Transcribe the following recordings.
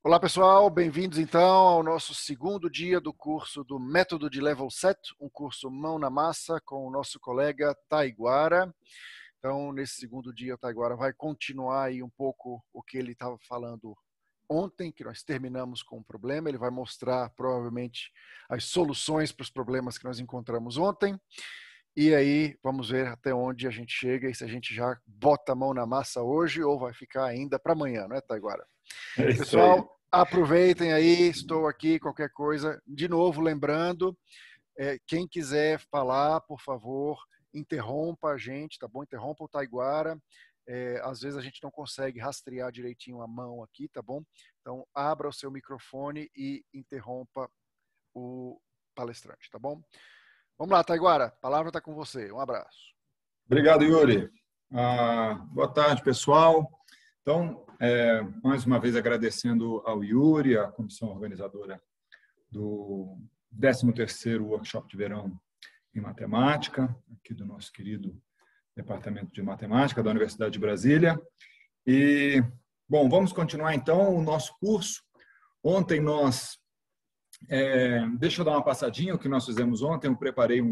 Olá pessoal, bem-vindos então ao nosso segundo dia do curso do Método de Level Set, um curso mão na massa com o nosso colega Taiguara. Então, nesse segundo dia, o Taiguara vai continuar aí um pouco o que ele estava falando ontem, que nós terminamos com um problema. Ele vai mostrar provavelmente as soluções para os problemas que nós encontramos ontem. E aí, vamos ver até onde a gente chega e se a gente já bota a mão na massa hoje ou vai ficar ainda para amanhã, não é, Taiguara? É isso aí. Pessoal, aproveitem aí, estou aqui, qualquer coisa. De novo, lembrando, quem quiser falar, por favor, interrompa a gente, tá bom? Interrompa o Taiguara. Às vezes a gente não consegue rastrear direitinho a mão aqui, tá bom? Então, abra o seu microfone e interrompa o palestrante, tá bom? Vamos lá, Taiguara, a palavra está com você. Um abraço. Obrigado, Yuri. Boa tarde, pessoal. Então, mais uma vez agradecendo ao Yuri, a comissão organizadora do 13º Workshop de Verão em Matemática, aqui do nosso querido Departamento de Matemática da Universidade de Brasília. E, bom, vamos continuar então o nosso curso. Ontem nós... deixa eu dar uma passadinha, o que nós fizemos ontem, eu preparei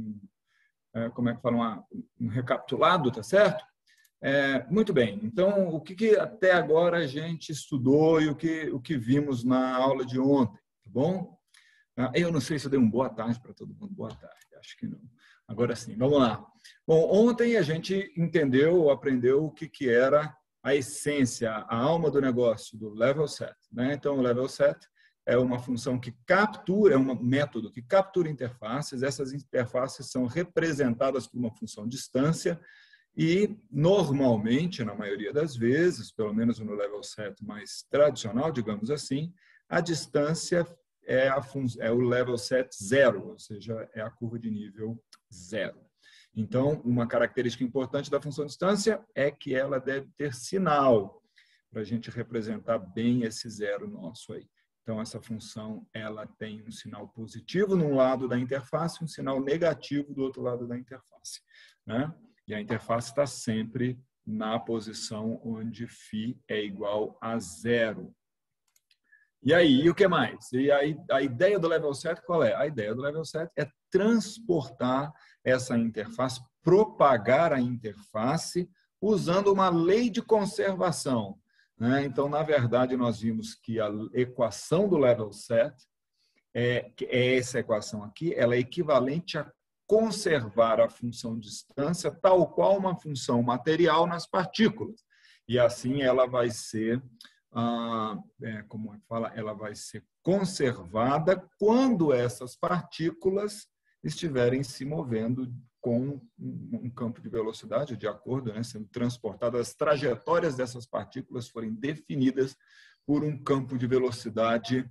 como é que fala, um recapitulado, tá certo? Muito bem, então o que até agora a gente estudou e o que vimos na aula de ontem, tá bom? Eu não sei se eu dei boa tarde para todo mundo, boa tarde, acho que não. Agora sim, vamos lá. Bom, ontem a gente entendeu, aprendeu o que era a essência, a alma do negócio do Level Set, né? Então, o Level Set é uma função que captura, é um método que captura interfaces. Essas interfaces são representadas por uma função distância e, normalmente, na maioria das vezes, pelo menos no level set mais tradicional, digamos assim, a distância é o level set zero, ou seja, é a curva de nível zero. Então, uma característica importante da função distância é que ela deve ter sinal para a gente representar bem esse zero nosso aí. Então, essa função ela tem um sinal positivo num lado da interface e um sinal negativo do outro lado da interface, né? E a interface está sempre na posição onde φ é igual a zero. E aí, o que mais? E aí, a ideia do level set qual é? A ideia do level set é transportar essa interface, propagar a interface usando uma lei de conservação. Então, na verdade, nós vimos que a equação do level set, essa equação aqui, ela é equivalente a conservar a função distância tal qual uma função material nas partículas. E assim ela vai ser, como fala, ela vai ser conservada quando essas partículas estiverem se movendo com um campo de velocidade de acordo, né, sendo transportadas, as trajetórias dessas partículas forem definidas por um campo de velocidade,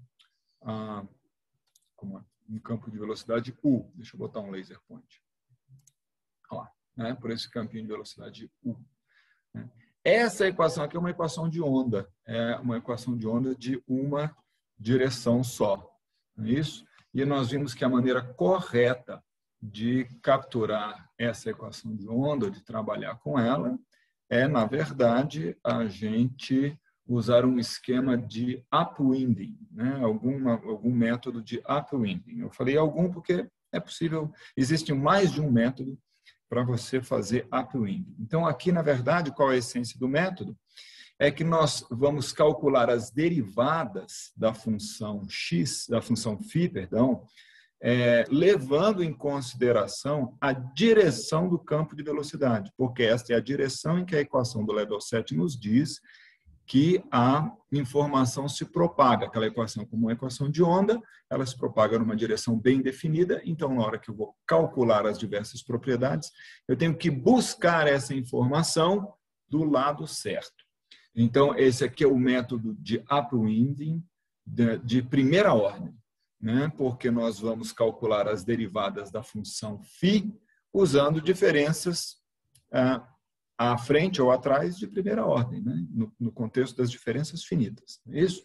um campo de velocidade U. Deixa eu botar um laser point. Olha lá, né, por esse campinho de velocidade U. Essa equação aqui é uma equação de onda, é uma equação de onda de uma direção só, não é isso? E nós vimos que a maneira correta de capturar essa equação de onda, de trabalhar com ela, na verdade, a gente usar um esquema de upwinding, né? Algum método de upwinding. Eu falei algum porque é possível, existe mais de um método para você fazer upwinding. Então, aqui, na verdade, qual é a essência do método? É que nós vamos calcular as derivadas da função x, da função φ, perdão, levando em consideração a direção do campo de velocidade, porque esta é a direção em que a equação do level set nos diz que a informação se propaga. Aquela equação, como uma equação de onda, ela se propaga numa direção bem definida, então, na hora que eu vou calcular as diversas propriedades, eu tenho que buscar essa informação do lado certo. Então, esse aqui é o método de upwinding de primeira ordem, né? Porque nós vamos calcular as derivadas da função φ usando diferenças à frente ou atrás de primeira ordem, né? No contexto das diferenças finitas. É isso?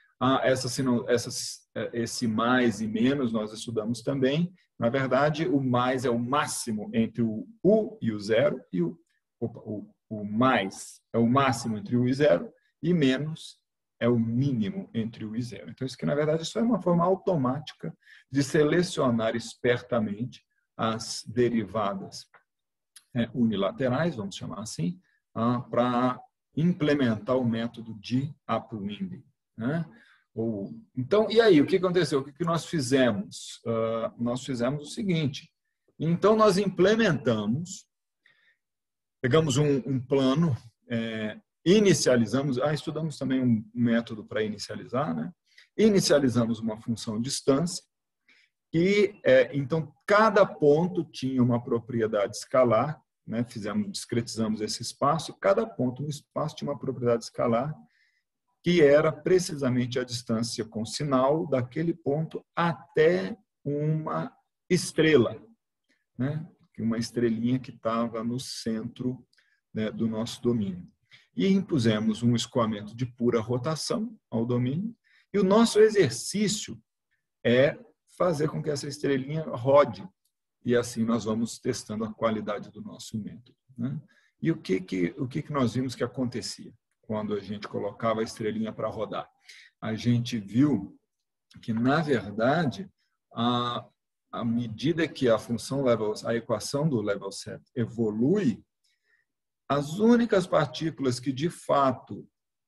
Esse mais e menos nós estudamos também. Na verdade, o mais é o máximo entre o U e o zero, e o mais é o máximo entre 1 e 0, e menos é o mínimo entre 1 e 0. Então, isso aqui, na verdade, isso é uma forma automática de selecionar espertamente as derivadas unilaterais, vamos chamar assim, para implementar o método de upwinding, né? Então, e aí, o que aconteceu? O que nós fizemos? Nós fizemos o seguinte. Então, nós implementamos, pegamos um plano, inicializamos, estudamos também um método para inicializar, né? Inicializamos uma função distância e, então, cada ponto tinha uma propriedade escalar, né? Discretizamos esse espaço, cada ponto no espaço tinha uma propriedade escalar que era precisamente a distância com sinal daquele ponto até uma estrela, né? Uma estrelinha que estava no centro, né, do nosso domínio. E impusemos um escoamento de pura rotação ao domínio, e o nosso exercício é fazer com que essa estrelinha rode, e assim nós vamos testando a qualidade do nosso método, né? E o que nós vimos que acontecia quando a gente colocava a estrelinha para rodar? A gente viu que, na verdade, à medida que a equação do level set evolui, as únicas partículas que, de fato,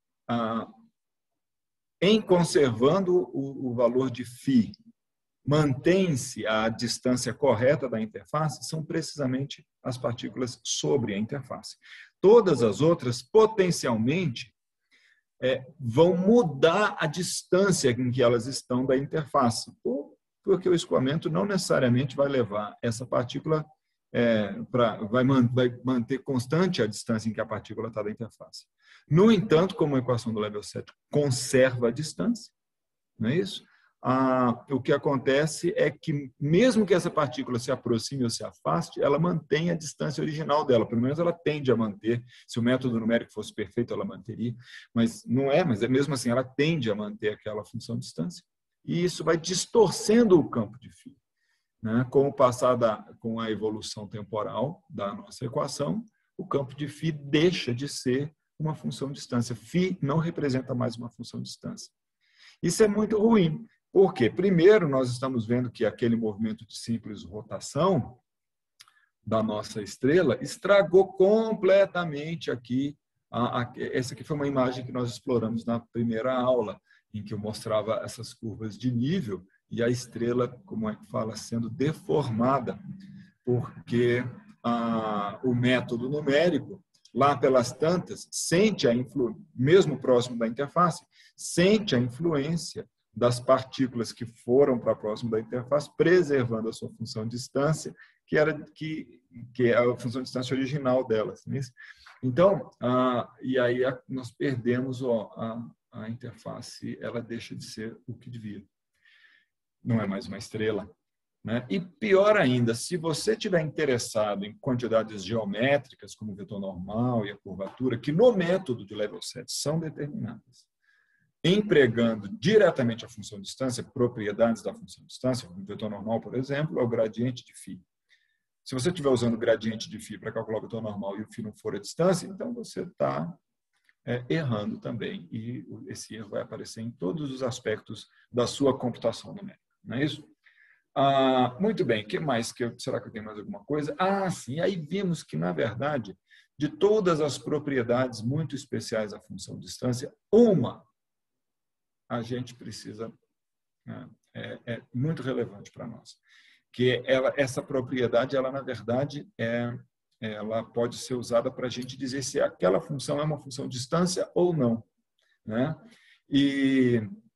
em conservando o valor de φ, mantém-se a distância correta da interface, são precisamente as partículas sobre a interface. Todas as outras, potencialmente, vão mudar a distância em que elas estão da interface, porque o escoamento não necessariamente vai levar essa partícula vai manter constante a distância em que a partícula está da interface. No entanto, como a equação do level set conserva a distância, não é isso? O que acontece é que, mesmo que essa partícula se aproxime ou se afaste, ela mantém a distância original dela. Pelo menos ela tende a manter. Se o método numérico fosse perfeito, ela manteria. Mas não é, mesmo assim, ela tende a manter aquela função de distância. E isso vai distorcendo o campo de φ, né? Com a evolução temporal da nossa equação, o campo de φ deixa de ser uma função de distância. Φ não representa mais uma função de distância. Isso é muito ruim. Por quê? Primeiro, nós estamos vendo que aquele movimento de simples rotação da nossa estrela estragou completamente aqui. Essa aqui foi uma imagem que nós exploramos na primeira aula, em que eu mostrava essas curvas de nível e a estrela, como é que fala, sendo deformada, porque o método numérico, lá pelas tantas, sente a influência, mesmo próximo da interface, sente a influência das partículas que foram para próximo da interface, preservando a sua função de distância, que é a função de distância original delas. Né? Então, e aí nós perdemos a interface, ela deixa de ser o que devia. Não é mais uma estrela. Né? E pior ainda, se você estiver interessado em quantidades geométricas, como o vetor normal e a curvatura, que no método de level set são determinadas, empregando diretamente a função de distância, propriedades da função de distância, o vetor normal, por exemplo, é o gradiente de φ. Se você estiver usando o gradiente de φ para calcular o vetor normal e o φ não for a distância, então você está errando também. E esse erro vai aparecer em todos os aspectos da sua computação numérica. Não é isso? Muito bem, o que mais? Será que eu tenho mais alguma coisa? Sim, aí vimos que, na verdade, de todas as propriedades muito especiais da função de distância, uma a gente precisa, é muito relevante para nós, que essa propriedade, ela, na verdade, ela pode ser usada para a gente dizer se aquela função é uma função de distância ou não. Né? E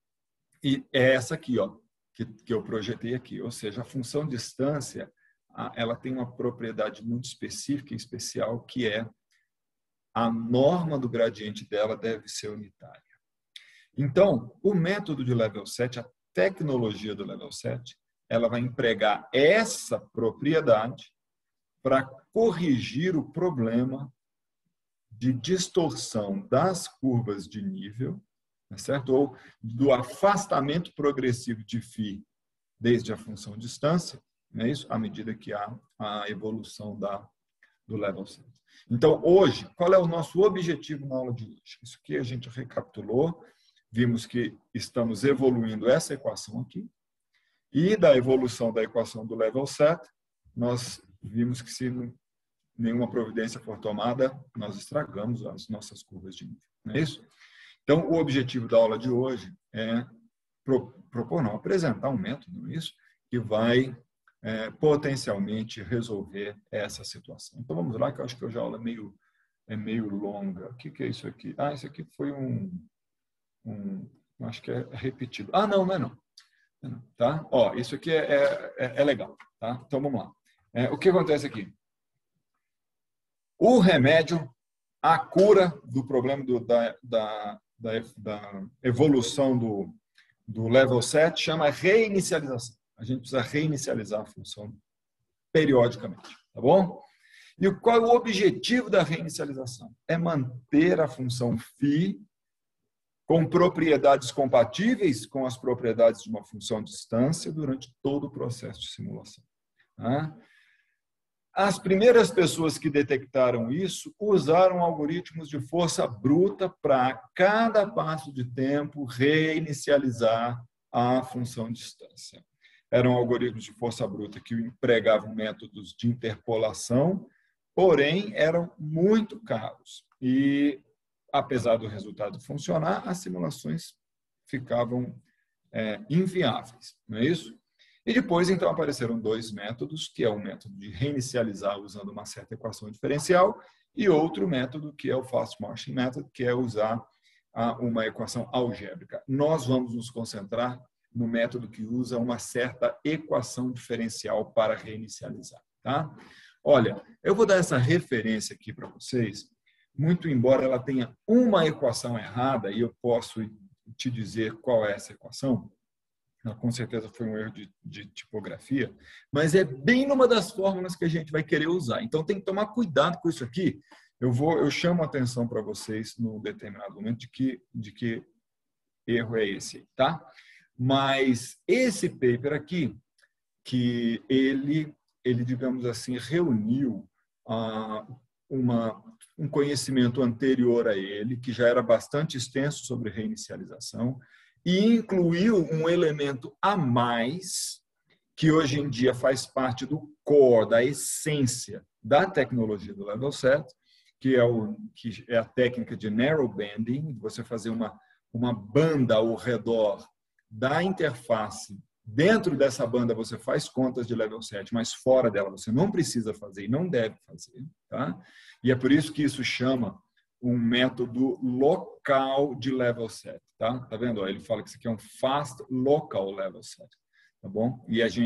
é essa aqui, ó, que eu projetei aqui, ou seja, a função de distância, ela tem uma propriedade muito específica e especial, que é a norma do gradiente dela deve ser unitária. Então, o método de level set, a tecnologia do level set, ela vai empregar essa propriedade para corrigir o problema de distorção das curvas de nível, certo? Ou do afastamento progressivo de φ desde a função de distância, não é isso? À medida que há a evolução do level set. Então, hoje, qual é o nosso objetivo na aula de hoje? Isso aqui a gente recapitulou, vimos que estamos evoluindo essa equação aqui, e da evolução da equação do level set, nós vimos que se nenhuma providência for tomada, nós estragamos as nossas curvas de nível. Não é isso? Então, o objetivo da aula de hoje é apresentar um método, não é isso? Que vai potencialmente resolver essa situação. Então, vamos lá, que eu acho que hoje a aula é meio longa. O que é isso aqui? Ah, isso aqui foi acho que é repetido. Ah, não, não é não. Tá? Ó, isso aqui é legal. Tá? Então, vamos lá. O que acontece aqui? O remédio, a cura do problema da evolução do level set chama reinicialização. A gente precisa reinicializar a função periodicamente, tá bom? E qual é o objetivo da reinicialização? É manter a função φ com propriedades compatíveis com as propriedades de uma função de distância durante todo o processo de simulação. Tá? As primeiras pessoas que detectaram isso usaram algoritmos de força bruta para, a cada passo de tempo, reinicializar a função de distância. Eram algoritmos de força bruta que empregavam métodos de interpolação, porém eram muito caros. E, apesar do resultado funcionar, as simulações ficavam inviáveis, não é isso? E depois, então, apareceram dois métodos, que é o método de reinicializar usando uma certa equação diferencial e outro método, que é o Fast Marching Method, que é usar uma equação algébrica. Nós vamos nos concentrar no método que usa uma certa equação diferencial para reinicializar. Tá? Olha, eu vou dar essa referência aqui para vocês, muito embora ela tenha uma equação errada, e eu posso te dizer qual é essa equação. Com certeza foi um erro de tipografia, mas é bem numa das fórmulas que a gente vai querer usar. Então, tem que tomar cuidado com isso aqui. Eu chamo a atenção para vocês num determinado momento de que erro é esse, tá? Mas esse paper aqui, que ele digamos assim, reuniu um conhecimento anterior a ele, que já era bastante extenso sobre reinicialização, e incluiu um elemento a mais, que hoje em dia faz parte do core, da essência da tecnologia do level set, que é a técnica de narrow banding, você fazer uma banda ao redor da interface. Dentro dessa banda você faz contas de level set, mas fora dela você não precisa fazer e não deve fazer. Tá? E é por isso que isso chama um método local de level set, tá? Tá vendo? Ele fala que isso aqui é um fast local level set, tá bom? E a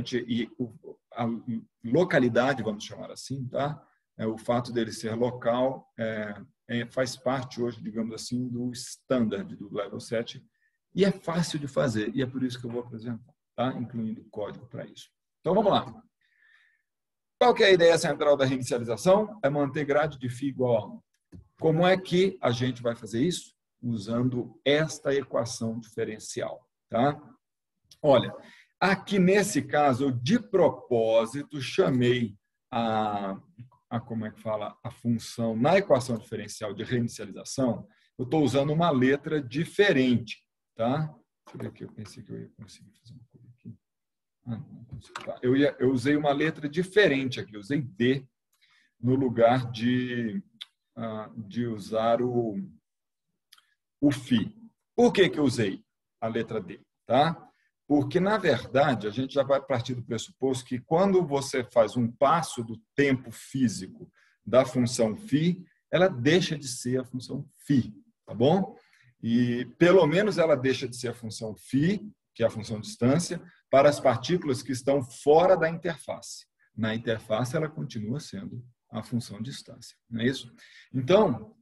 localidade, vamos chamar assim, tá? O fato dele ser local faz parte hoje, digamos assim, do standard do level set e é fácil de fazer e é por isso que eu vou apresentar, tá? Incluindo código para isso. Então vamos lá. Qual que é a ideia central da reinicialização? É manter grade de φ igual a 1. Como é que a gente vai fazer isso? Usando esta equação diferencial. Tá? Olha, aqui nesse caso, eu de propósito chamei como é que fala? A função na equação diferencial de reinicialização, eu estou usando uma letra diferente. Tá? Deixa eu ver aqui, eu pensei que eu ia conseguir fazer uma coisa aqui. Não consegui. Tá. Eu usei uma letra diferente aqui, eu usei D no lugar de usar o φ. Por que eu usei a letra D? Tá? Porque, na verdade, a gente já vai partir do pressuposto que quando você faz um passo do tempo físico da função φ, ela deixa de ser a função φ, tá bom? E, pelo menos, ela deixa de ser a função φ, que é a função distância, para as partículas que estão fora da interface. Na interface, ela continua sendo a função distância, não é isso? Então,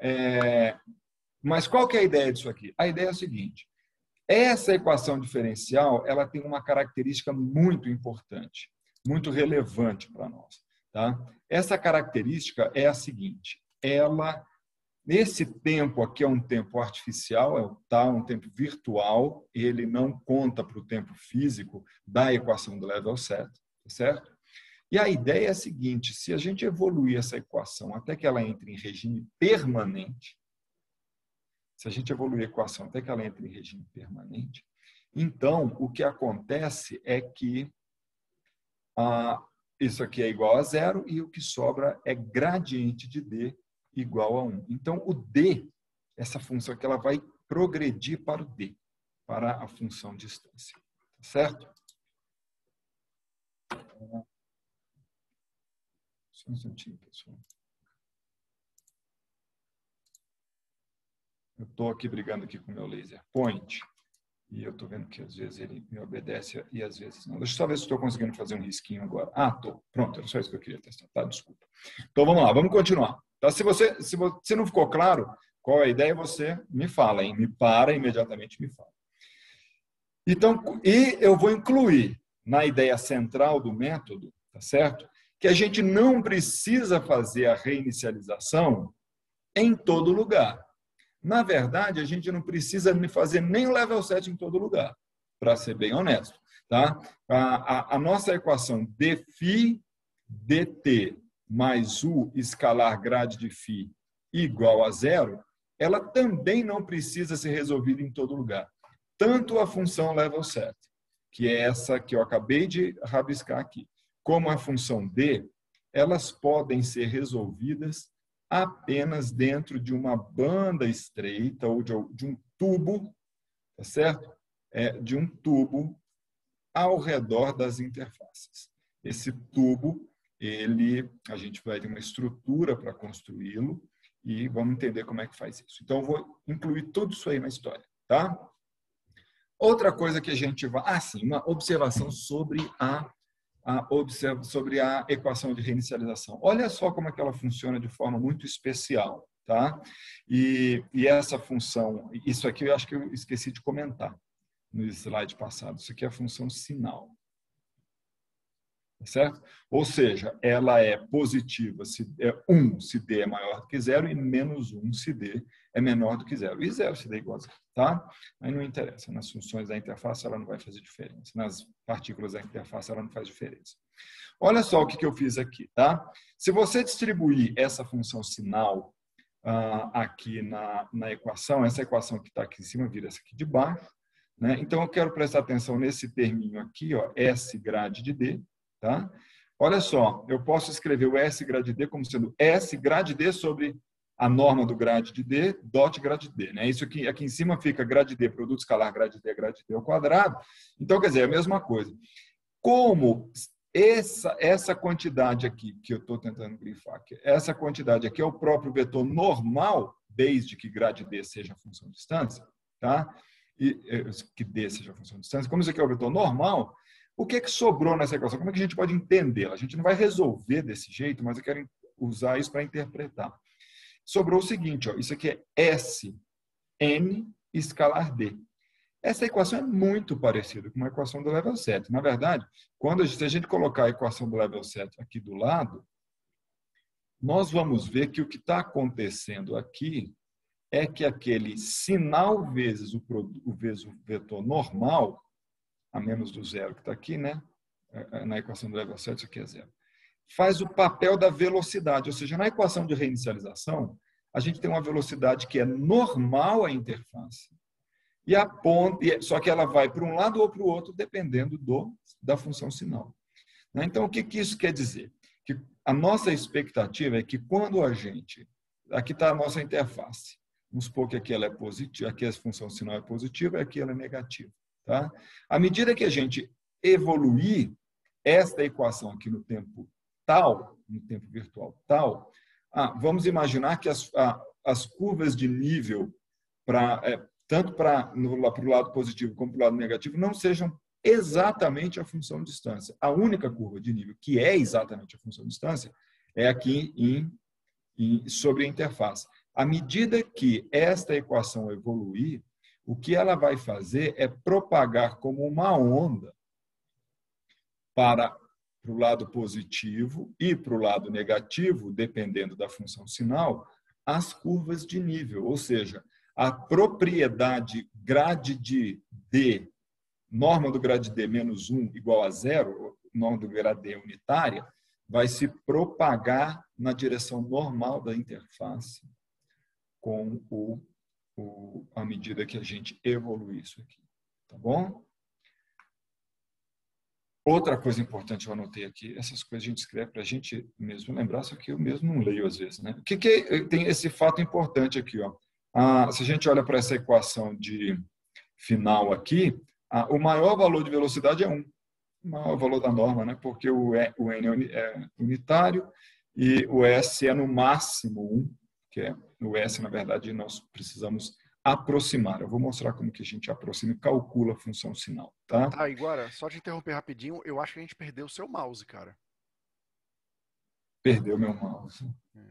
mas qual que é a ideia disso aqui? A ideia é a seguinte: essa equação diferencial, ela tem uma característica muito importante, muito relevante para nós, tá? Essa característica é a seguinte: esse tempo aqui é um tempo artificial, um tempo virtual, ele não conta para o tempo físico da equação do level set, certo? E a ideia é a seguinte: se a gente evoluir essa equação até que ela entre em regime permanente, se a gente evoluir a equação até que ela entre em regime permanente, então o que acontece é que isso aqui é igual a zero e o que sobra é gradiente de D igual a 1. Então, o D, essa função aqui, ela vai progredir para o D, para a função distância. Certo? Só um instantinho, pessoal. Eu estou aqui brigando aqui com o meu laser point e eu estou vendo que às vezes ele me obedece e às vezes não. Deixa eu só ver se estou conseguindo fazer um risquinho agora. Estou. Pronto, era só isso que eu queria testar. Tá, desculpa. Então, vamos lá, vamos continuar. Tá? Se não ficou claro qual é a ideia, você me fala, hein? Me para imediatamente e me fala. Então, e eu vou incluir na ideia central do método, tá certo? Que a gente não precisa fazer a reinicialização em todo lugar. Na verdade, a gente não precisa fazer nem o level set em todo lugar, para ser bem honesto. Tá? A nossa equação dφ dt mais u escalar grade de φ igual a zero, ela também não precisa ser resolvida em todo lugar. Tanto a função level set, que é essa que eu acabei de rabiscar aqui, como a função d, elas podem ser resolvidas apenas dentro de uma banda estreita ou de um tubo, tá certo? De um tubo ao redor das interfaces. Esse tubo, a gente vai ter uma estrutura para construí-lo e vamos entender como é que faz isso. Então, eu vou incluir tudo isso aí na história, tá? Outra coisa que a gente vai... sim, uma observação sobre sobre a equação de reinicialização. Olha só como é que ela funciona de forma muito especial, tá? E essa função, isso aqui eu acho que eu esqueci de comentar no slide passado, isso aqui é a função sinal. Certo? Ou seja, ela é positiva se é 1 se D é maior do que zero e menos 1 se D é menor do que zero. E zero se D é igual a zero. Tá? Aí não interessa. Nas funções da interface ela não vai fazer diferença. Nas partículas da interface ela não faz diferença. Olha só o que eu fiz aqui. Tá? Se você distribuir essa função sinal aqui na equação, essa equação que está aqui em cima vira essa aqui de baixo. Né? Então, eu quero prestar atenção nesse terminho aqui, ó, S grade de D. Tá? Olha só, eu posso escrever o S grade D como sendo S grade D sobre a norma do grade de D, dot grade D. Né? Isso aqui em cima fica grade D, produto escalar grade D ao quadrado. Então, quer dizer, é a mesma coisa. Como essa quantidade aqui, que eu estou tentando grifar aqui, essa quantidade aqui é o próprio vetor normal, desde que grade D seja a função de distância, tá? E que D seja a função de distância. Como isso aqui é o vetor normal, o que sobrou nessa equação? Como é que a gente pode entendê-la? A gente não vai resolver desse jeito, mas eu quero usar isso para interpretar. Sobrou o seguinte, ó, isso aqui é S, N escalar D. Essa equação é muito parecida com a equação do level set. Na verdade, se a gente colocar a equação do level set aqui do lado, nós vamos ver que o que está acontecendo aqui é que aquele sinal vezes o vetor normal, a menos do zero que está aqui, né? Na equação do level set, isso aqui é zero. Faz o papel da velocidade, ou seja, na equação de reinicialização, a gente tem uma velocidade que é normal à interface, só que ela vai para um lado ou para o outro, dependendo da função sinal. Então, o que isso quer dizer? Que a nossa expectativa é que quando aqui está a nossa interface, vamos supor que aqui ela é positiva, aqui a função sinal é positiva e aqui ela é negativa. Tá? À medida que a gente evoluir esta equação aqui no tempo tal, no tempo virtual tal, vamos imaginar que as curvas de nível, tanto para o lado positivo como para o lado negativo, não sejam exatamente a função de distância. A única curva de nível que é exatamente a função de distância é aqui sobre a interface. À medida que esta equação evoluir, o que ela vai fazer é propagar como uma onda para o lado positivo e para o lado negativo, dependendo da função sinal, as curvas de nível, ou seja, a propriedade grade de D, norma do grade D menos 1 igual a zero, norma do grade D unitária, vai se propagar na direção normal da interface com o à medida que a gente evolui isso aqui. Tá bom? Outra coisa importante eu anotei aqui, essas coisas a gente escreve para a gente mesmo lembrar, só que eu mesmo não leio às vezes, né? O que tem esse fato importante aqui, ó? Se a gente olha para essa equação de final aqui, o maior valor de velocidade é 1. O maior valor da norma, né? Porque o N é unitário e o S é no máximo 1, que é o S, na verdade, nós precisamos aproximar. Eu vou mostrar como que a gente aproxima e calcula a função sinal, tá? Tá, Iguara, só te interromper rapidinho, eu acho que a gente perdeu o seu mouse, cara. Perdeu meu mouse.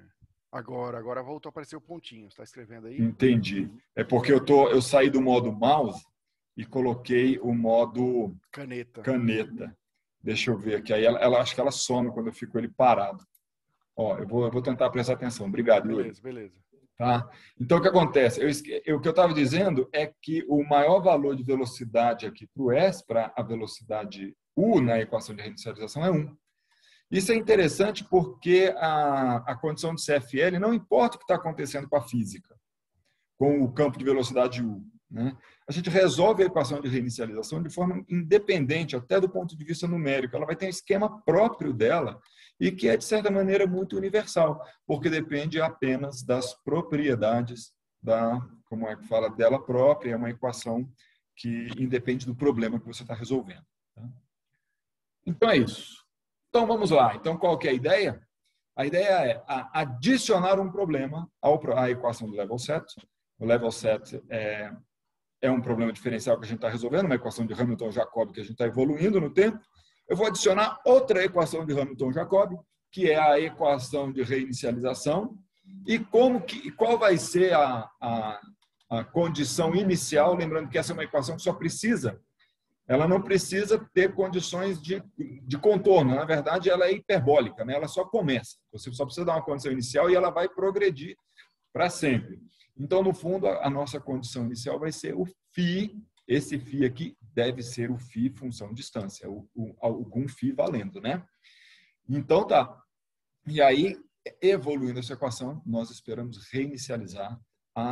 Agora voltou a aparecer o pontinho. Você está escrevendo aí? Entendi. É porque eu saí do modo mouse e coloquei o modo caneta. Deixa eu ver aqui. Aí ela acho que ela some quando eu fico ele parado. Ó, eu vou tentar prestar atenção. Obrigado, Luiz. Beleza. Tá? Então, o que acontece? O que eu estava dizendo é que o maior valor de velocidade aqui para o S, para a velocidade U na equação de reinicialização, é 1. Isso é interessante porque a condição de CFL não importa o que está acontecendo com a física, com o campo de velocidade U, né? A gente resolve a equação de reinicialização de forma independente, até do ponto de vista numérico. Ela vai ter um esquema próprio dela e que é, de certa maneira, muito universal, porque depende apenas das propriedades como é que fala, dela própria. É uma equação que independe do problema que você está resolvendo. Tá? Então, é isso. Então, vamos lá. Então, qual que é a ideia? A ideia é adicionar um problema à equação do level set. O level set é um problema diferencial que a gente está resolvendo, uma equação de Hamilton-Jacobi que a gente está evoluindo no tempo. Eu vou adicionar outra equação de Hamilton-Jacobi, que é a equação de reinicialização. E qual vai ser a condição inicial? Lembrando que essa é uma equação que ela não precisa ter condições de contorno. Na verdade, ela é hiperbólica, né? Ela só começa. Você só precisa dar uma condição inicial e ela vai progredir para sempre. Então, no fundo, a nossa condição inicial vai ser o φ. Esse φ aqui deve ser o φ função distância, algum φ valendo, né? Então, tá. E aí, evoluindo essa equação, nós esperamos reinicializar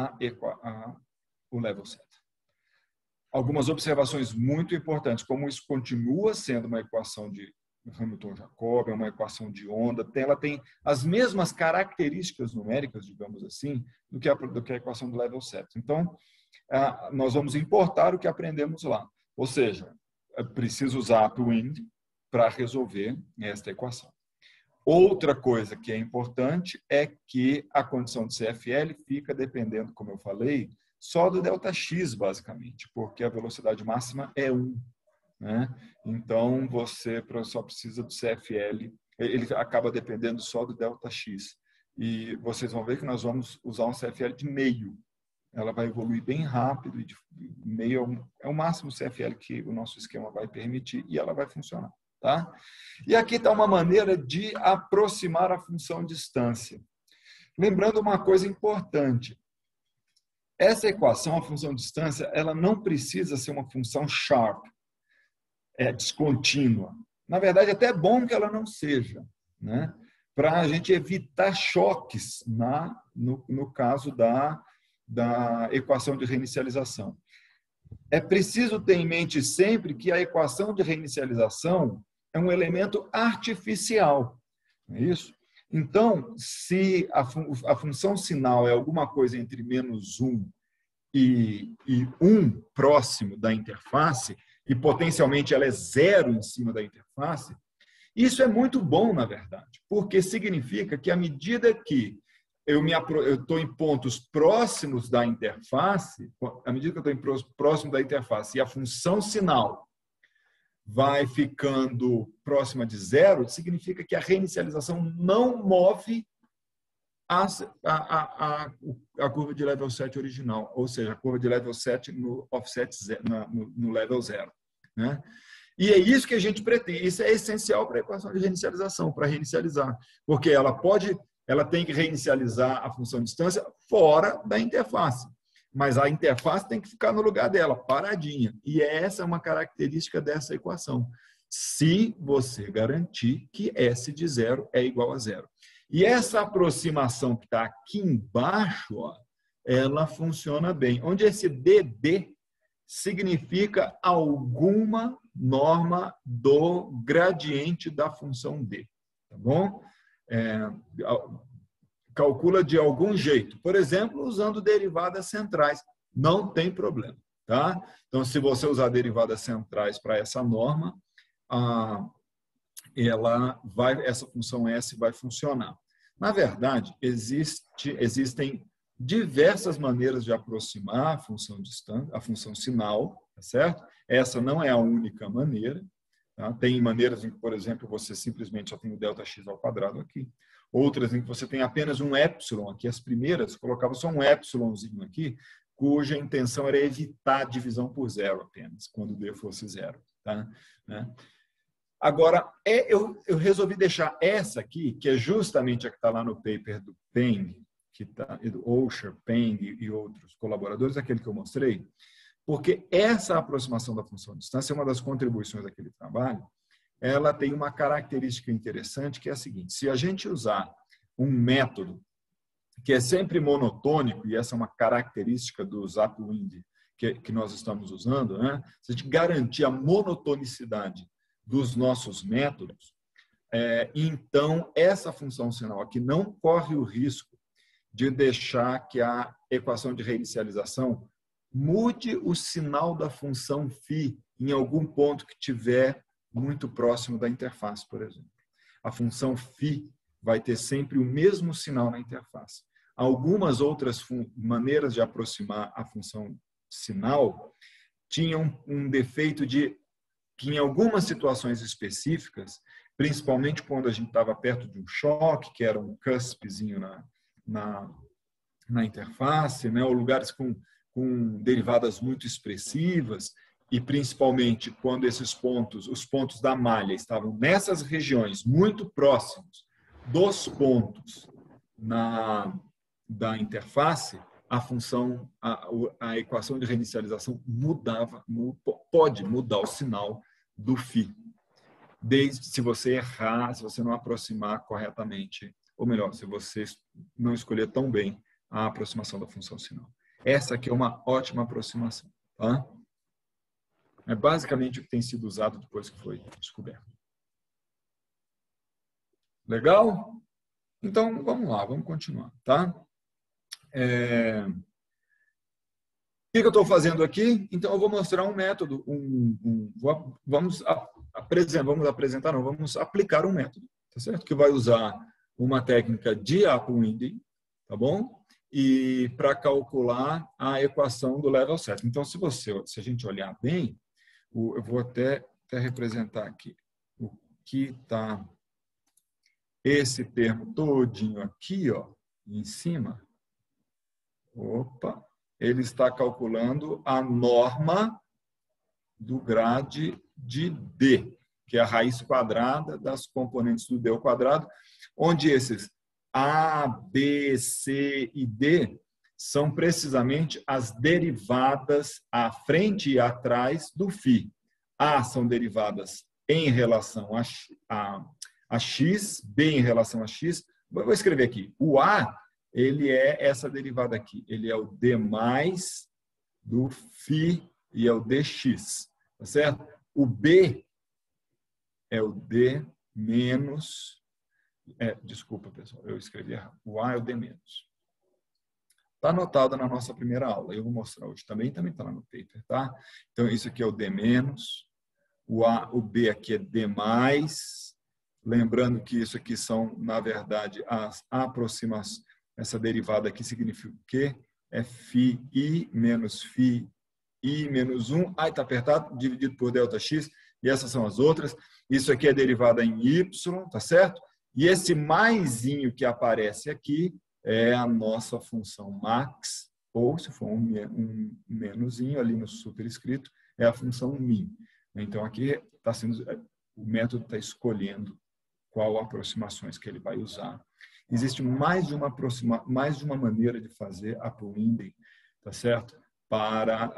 o level set. Algumas observações muito importantes, como isso continua sendo uma equação de Hamilton-Jacobi, é uma equação de onda, ela tem as mesmas características numéricas, digamos assim, do que a equação do level set. Então, nós vamos importar o que aprendemos lá. Ou seja, é preciso usar upwind para resolver esta equação. Outra coisa que é importante é que a condição de CFL fica dependendo, como eu falei, só do ΔX, basicamente, porque a velocidade máxima é 1. Né? Então, você só precisa do CFL, ele acaba dependendo só do ΔX. E vocês vão ver que nós vamos usar um CFL de meio. Ela vai evoluir bem rápido, e de meio é o máximo CFL que o nosso esquema vai permitir, e ela vai funcionar. Tá? E aqui está uma maneira de aproximar a função distância. Lembrando uma coisa importante. Essa equação, a função distância, ela não precisa ser uma função sharp, descontínua. Na verdade, até é bom que ela não seja, né? Para a gente evitar choques no caso da equação de reinicialização. É preciso ter em mente sempre que a equação de reinicialização é um elemento artificial, não é isso? Então, se a função sinal é alguma coisa entre -1 e 1 próximo da interface, e potencialmente ela é 0 em cima da interface, isso é muito bom, na verdade, porque significa que à medida que eu estou em pontos próximos da interface, à medida que eu estou próximo da interface e a função sinal vai ficando próxima de 0, significa que a reinicialização não move a curva de level set original, ou seja, a curva de level set no offset no level 0. Né? E é isso que a gente pretende. Isso é essencial para a equação de reinicialização, para reinicializar, porque ela tem que reinicializar a função de distância fora da interface. Mas a interface tem que ficar no lugar dela, paradinha. E essa é uma característica dessa equação. Se você garantir que S de 0 é igual a 0. E essa aproximação que está aqui embaixo, ó, ela funciona bem. Onde esse DB significa alguma norma do gradiente da função D, tá bom? Calcula de algum jeito. Por exemplo, usando derivadas centrais. Não tem problema, tá? Então, se você usar derivadas centrais para essa norma, essa função S vai funcionar. Na verdade, existem diversas maneiras de aproximar a função distância, a função sinal, tá certo? Essa não é a única maneira. Tá? Tem maneiras em que, por exemplo, você simplesmente só tem o ΔX ao quadrado aqui. Outras em que você tem apenas um epsilon aqui. As primeiras colocava só um epsilonzinho aqui, cuja intenção era evitar a divisão por zero apenas, quando D fosse zero. Tá? Agora, eu resolvi deixar essa aqui, que é justamente a que está lá no paper do Peng, do Osher, Peng e outros colaboradores, aquele que eu mostrei, porque essa aproximação da função de distância é uma das contribuições daquele trabalho. Ela tem uma característica interessante, que é a seguinte: se a gente usar um método que é sempre monotônico, e essa é uma característica do Upwind que nós estamos usando, né? Se a gente garantir a monotonicidade dos nossos métodos, então essa função sinal aqui não corre o risco de deixar que a equação de reinicialização mude o sinal da função φ em algum ponto que tiver muito próximo da interface, por exemplo. A função φ vai ter sempre o mesmo sinal na interface. Algumas outras maneiras de aproximar a função sinal tinham um defeito de que, em algumas situações específicas, principalmente quando a gente estava perto de um choque, que era um cuspzinho na interface, né, ou lugares com derivadas muito expressivas, e principalmente quando esses pontos, os pontos da malha, estavam nessas regiões muito próximos dos pontos da interface, a função, a equação de reinicialização pode mudar o sinal do φ, se você errar, se você não aproximar corretamente, ou melhor, se você não escolher tão bem a aproximação da função sinal. Essa aqui é uma ótima aproximação, tá? É basicamente o que tem sido usado depois que foi descoberto. Legal? Então, vamos lá, vamos continuar, tá? O que eu estou fazendo aqui? Então, eu vou mostrar um método, vamos aplicar um método, tá certo? Que vai usar uma técnica de Upwinding, tá bom? E para calcular a equação do level 7. Então, se a gente olhar bem, eu vou até representar aqui o que está esse termo todinho aqui, ó, em cima. Opa! Ele está calculando a norma do grade de D, que é a raiz quadrada das componentes do D ao quadrado, onde esses A, B, C e D são precisamente as derivadas à frente e atrás do φ. A são derivadas em relação a x, B em relação a x. Vou escrever aqui. O A, ele é essa derivada aqui. Ele é o D mais do φ e é o dx. Tá certo? O B é o D menos... desculpa, pessoal, eu escrevi errado. O A é o D menos. Está anotado na nossa primeira aula. Eu vou mostrar hoje também está lá no paper, tá? Então, isso aqui é o D menos. O B aqui é D mais. Lembrando que isso aqui são, na verdade, as aproximações. Essa derivada aqui significa o quê? É φi menos φi menos 1. Está apertado, dividido por ΔX. E essas são as outras. Isso aqui é derivada em y, tá certo? E esse maisinho que aparece aqui é a nossa função max, ou se for um menusinho ali no superescrito, é a função min. Então, aqui o método está escolhendo qual aproximações que ele vai usar. Existe mais de uma maneira de fazer Upwinding, tá certo? Para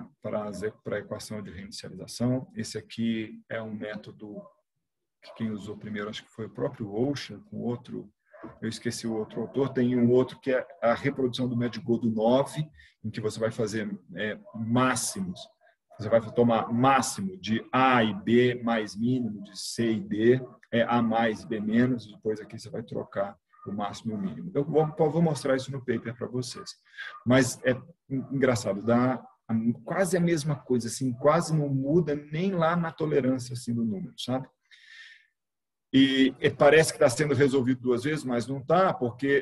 a equação de reinicialização. Esse aqui é um método que quem usou primeiro, acho que foi o próprio Osher, com outro eu esqueci o outro autor, tem um outro que é a reprodução do método de Godot 9, em que você vai fazer máximos. Você vai tomar máximo de A e B mais mínimo de C e D, A mais B menos, e depois aqui você vai trocar o máximo e o mínimo. Eu vou mostrar isso no paper para vocês. Mas é engraçado, dá quase a mesma coisa, assim, quase não muda nem lá na tolerância assim, do número, sabe? E parece que está sendo resolvido 2 vezes, mas não está, porque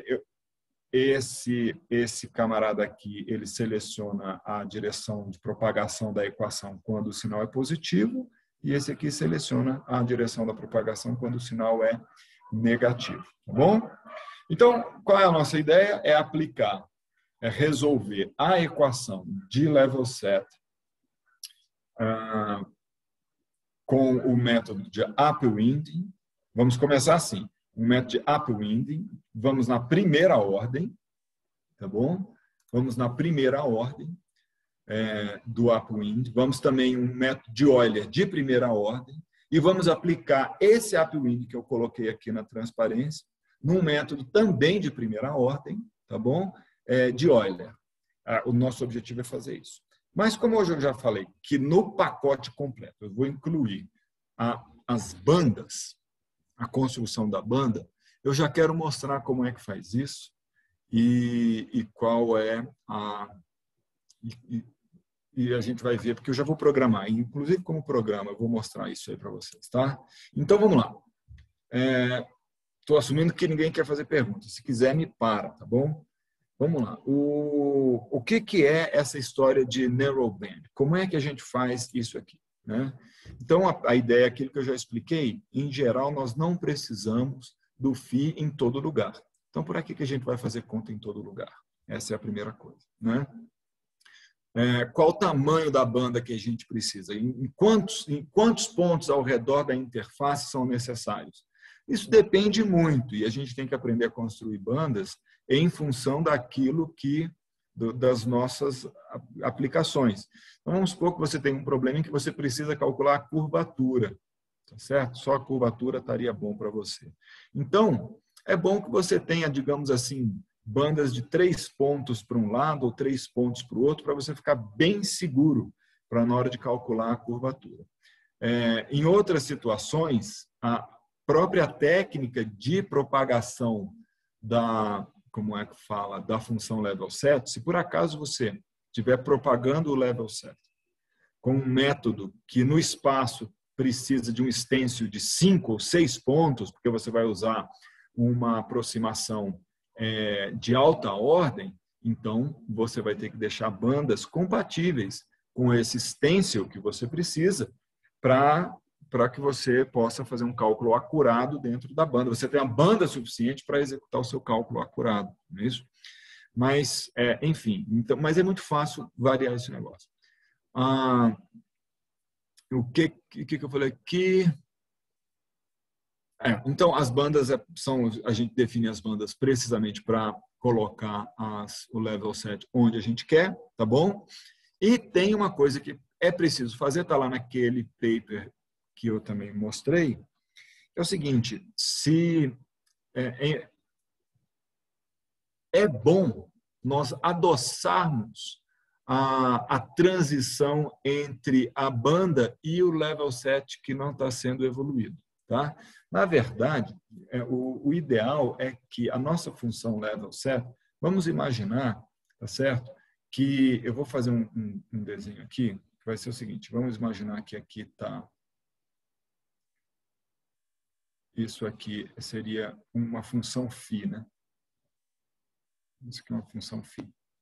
esse camarada aqui, ele seleciona a direção de propagação da equação quando o sinal é positivo, e esse aqui seleciona a direção da propagação quando o sinal é negativo. Tá bom? Então, qual é a nossa ideia? É aplicar, resolver a equação de level set com o método de upwinding. Vamos começar assim. Um método de upwinding. Vamos na primeira ordem, tá bom? Vamos na primeira ordem do upwind. Vamos também um método de Euler de primeira ordem e vamos aplicar esse upwind que eu coloquei aqui na transparência num método também de primeira ordem, tá bom? De Euler. O nosso objetivo é fazer isso. Mas como hoje eu já falei que no pacote completo eu vou incluir as bandas, a construção da banda, eu já quero mostrar como é que faz isso e qual é e a gente vai ver, porque eu já vou programar, inclusive como programa, eu vou mostrar isso aí para vocês, tá? Então, vamos lá. Estou assumindo que ninguém quer fazer perguntas. Se quiser, me para, tá bom? Vamos lá. O que é essa história de narrowband? Como é que a gente faz isso aqui, né? Então, a ideia é aquilo que eu já expliquei. Em geral, nós não precisamos do φ em todo lugar. Então, por aqui que a gente vai fazer conta em todo lugar? Essa é a primeira coisa, né? Qual o tamanho da banda que a gente precisa? Em quantos pontos ao redor da interface são necessários? Isso depende muito e a gente tem que aprender a construir bandas em função daquilo das nossas aplicações. Então, vamos supor que você tem um problema em que você precisa calcular a curvatura, tá certo? Só a curvatura estaria bom para você. Então, é bom que você tenha, digamos assim, bandas de 3 pontos para um lado ou 3 pontos para o outro, para você ficar bem seguro para na hora de calcular a curvatura. Em outras situações, a própria técnica de propagação da função level set, se por acaso você estiver propagando o level set com um método que no espaço precisa de um stencil de 5 ou 6 pontos, porque você vai usar uma aproximação de alta ordem, então você vai ter que deixar bandas compatíveis com esse stencil que você precisa para que você possa fazer um cálculo acurado dentro da banda. Você tem a banda suficiente para executar o seu cálculo acurado, não é isso? Mas, enfim, então, mas é muito fácil variar esse negócio. O que eu falei aqui? Então, as bandas a gente define as bandas precisamente para colocar o level set onde a gente quer, tá bom? E tem uma coisa que é preciso fazer, está lá naquele paper que eu também mostrei, é o seguinte, é bom nós adoçarmos a transição entre a banda e o level set que não está sendo evoluído. Tá? Na verdade, o ideal é que a nossa função level set, vamos imaginar, tá certo? Que eu vou fazer um desenho aqui, que vai ser o seguinte, vamos imaginar que aqui está, isso aqui seria uma função φ, né? Isso aqui é uma função φ.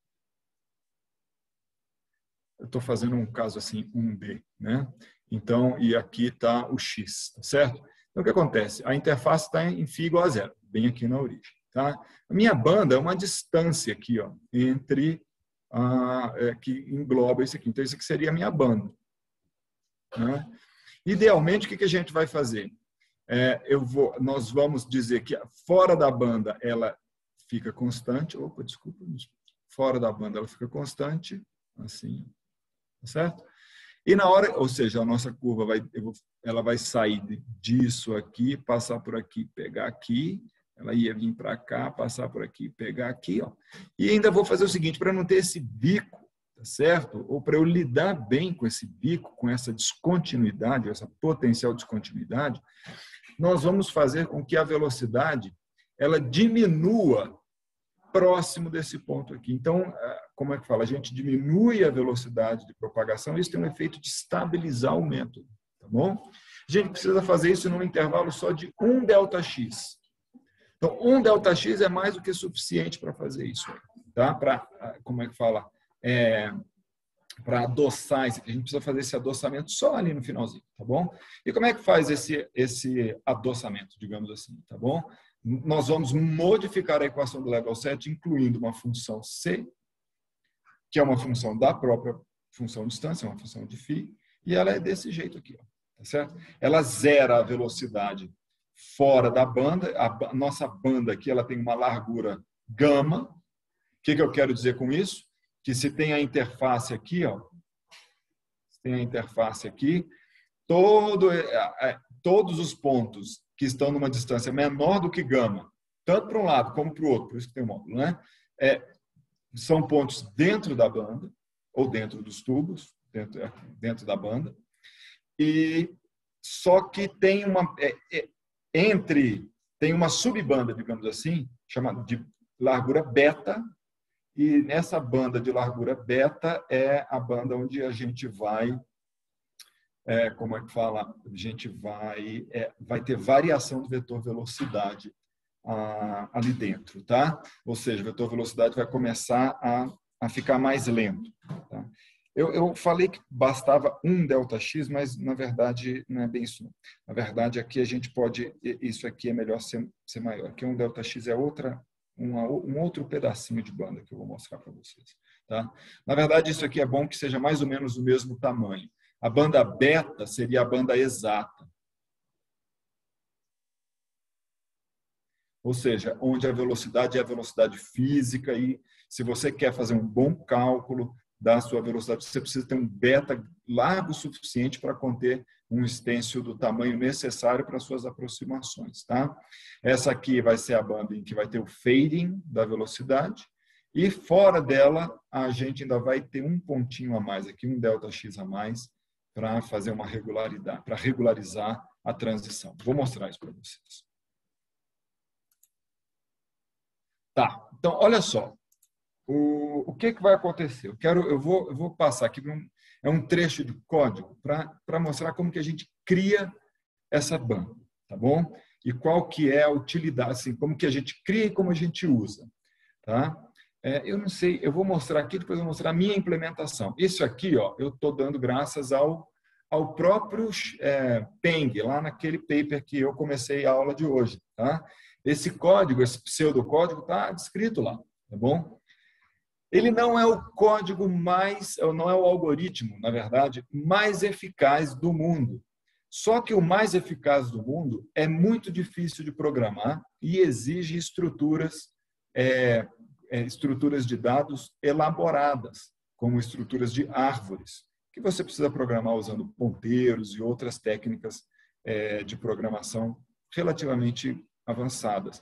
Eu estou fazendo um caso assim, 1D, né? Então, e aqui está o x, tá certo? Então, o que acontece? A interface está em φ igual a 0, bem aqui na origem. Tá? A minha banda é uma distância aqui, ó, entre que engloba isso aqui. Então, isso aqui seria a minha banda. Né? Idealmente, o que a gente vai fazer? Nós vamos dizer que fora da banda ela fica constante. Opa, desculpa. Fora da banda ela fica constante, assim, tá certo? E na hora, ou seja, a nossa curva ela vai sair disso aqui, passar por aqui, pegar aqui, Ela ia vir para cá, passar por aqui, pegar aqui, ó. E ainda vou fazer o seguinte, para não ter esse bico, tá certo? Ou para eu lidar bem com esse bico, com essa descontinuidade, essa potencial descontinuidade, nós vamos fazer com que a velocidade ela diminua próximo desse ponto aqui. Então, como é que fala? A gente diminui a velocidade de propagação, isso tem um efeito de estabilizar o método, tá bom? A gente precisa fazer isso num intervalo só de 1 ΔX. Então, 1 ΔX é mais do que suficiente para fazer isso, tá? Para, como é que fala? Para adoçar isso aqui. A gente precisa fazer esse adoçamento só ali no finalzinho, tá bom? E como é que faz esse adoçamento, digamos assim, tá bom? Nós vamos modificar a equação do level 7, incluindo uma função C, que é uma função da própria função distância, uma função de φ, e ela é desse jeito aqui, ó, tá certo? Ela zera a velocidade fora da banda. A nossa banda aqui ela tem uma largura gama. O que eu quero dizer com isso? Que se tem a interface aqui, ó, se tem a interface aqui, todos os pontos que estão numa distância menor do que gama, tanto para um lado como para o outro, por isso que tem um módulo, né? São pontos dentro da banda, ou dentro dos tubos, dentro da banda, e só que tem tem uma subbanda, digamos assim, chamada de largura beta, e nessa banda de largura beta é a banda onde a gente vai, como é que fala? A gente vai ter variação do vetor velocidade ali dentro, tá? Ou seja, o vetor velocidade vai começar a ficar mais lento. Tá? Eu falei que bastava 1 ΔX, mas na verdade não é bem isso. Na verdade, aqui a gente pode, isso aqui é melhor ser maior. Aqui 1 ΔX é um outro pedacinho de banda que eu vou mostrar para vocês. Tá? Na verdade, isso aqui é bom que seja mais ou menos do mesmo tamanho. A banda beta seria a banda exata. Ou seja, onde a velocidade é a velocidade física e se você quer fazer um bom cálculo da sua velocidade, você precisa ter um beta largo o suficiente para conter um stencil do tamanho necessário para suas aproximações. Tá? Essa aqui vai ser a banda em que vai ter o fading da velocidade e fora dela a gente ainda vai ter um pontinho a mais aqui, 1 ΔX a mais, para fazer uma regularidade, para regularizar a transição. Vou mostrar isso para vocês. Tá, então olha só. O que vai acontecer? Eu vou passar aqui um trecho de código para mostrar como que a gente cria essa banda, tá bom? E qual que é a utilidade, assim, como que a gente cria e como a gente usa, tá? Eu não sei, eu vou mostrar aqui, depois eu vou mostrar a minha implementação. Isso aqui, ó, eu estou dando graças ao próprio Peng, lá naquele paper que eu comecei a aula de hoje, tá? Esse código, esse pseudocódigo está descrito lá, tá bom? Ele não é o código não é o algoritmo, na verdade, mais eficaz do mundo. Só que o mais eficaz do mundo é muito difícil de programar e exige estruturas de dados elaboradas, como estruturas de árvores, que você precisa programar usando ponteiros e outras técnicas de programação relativamente avançadas.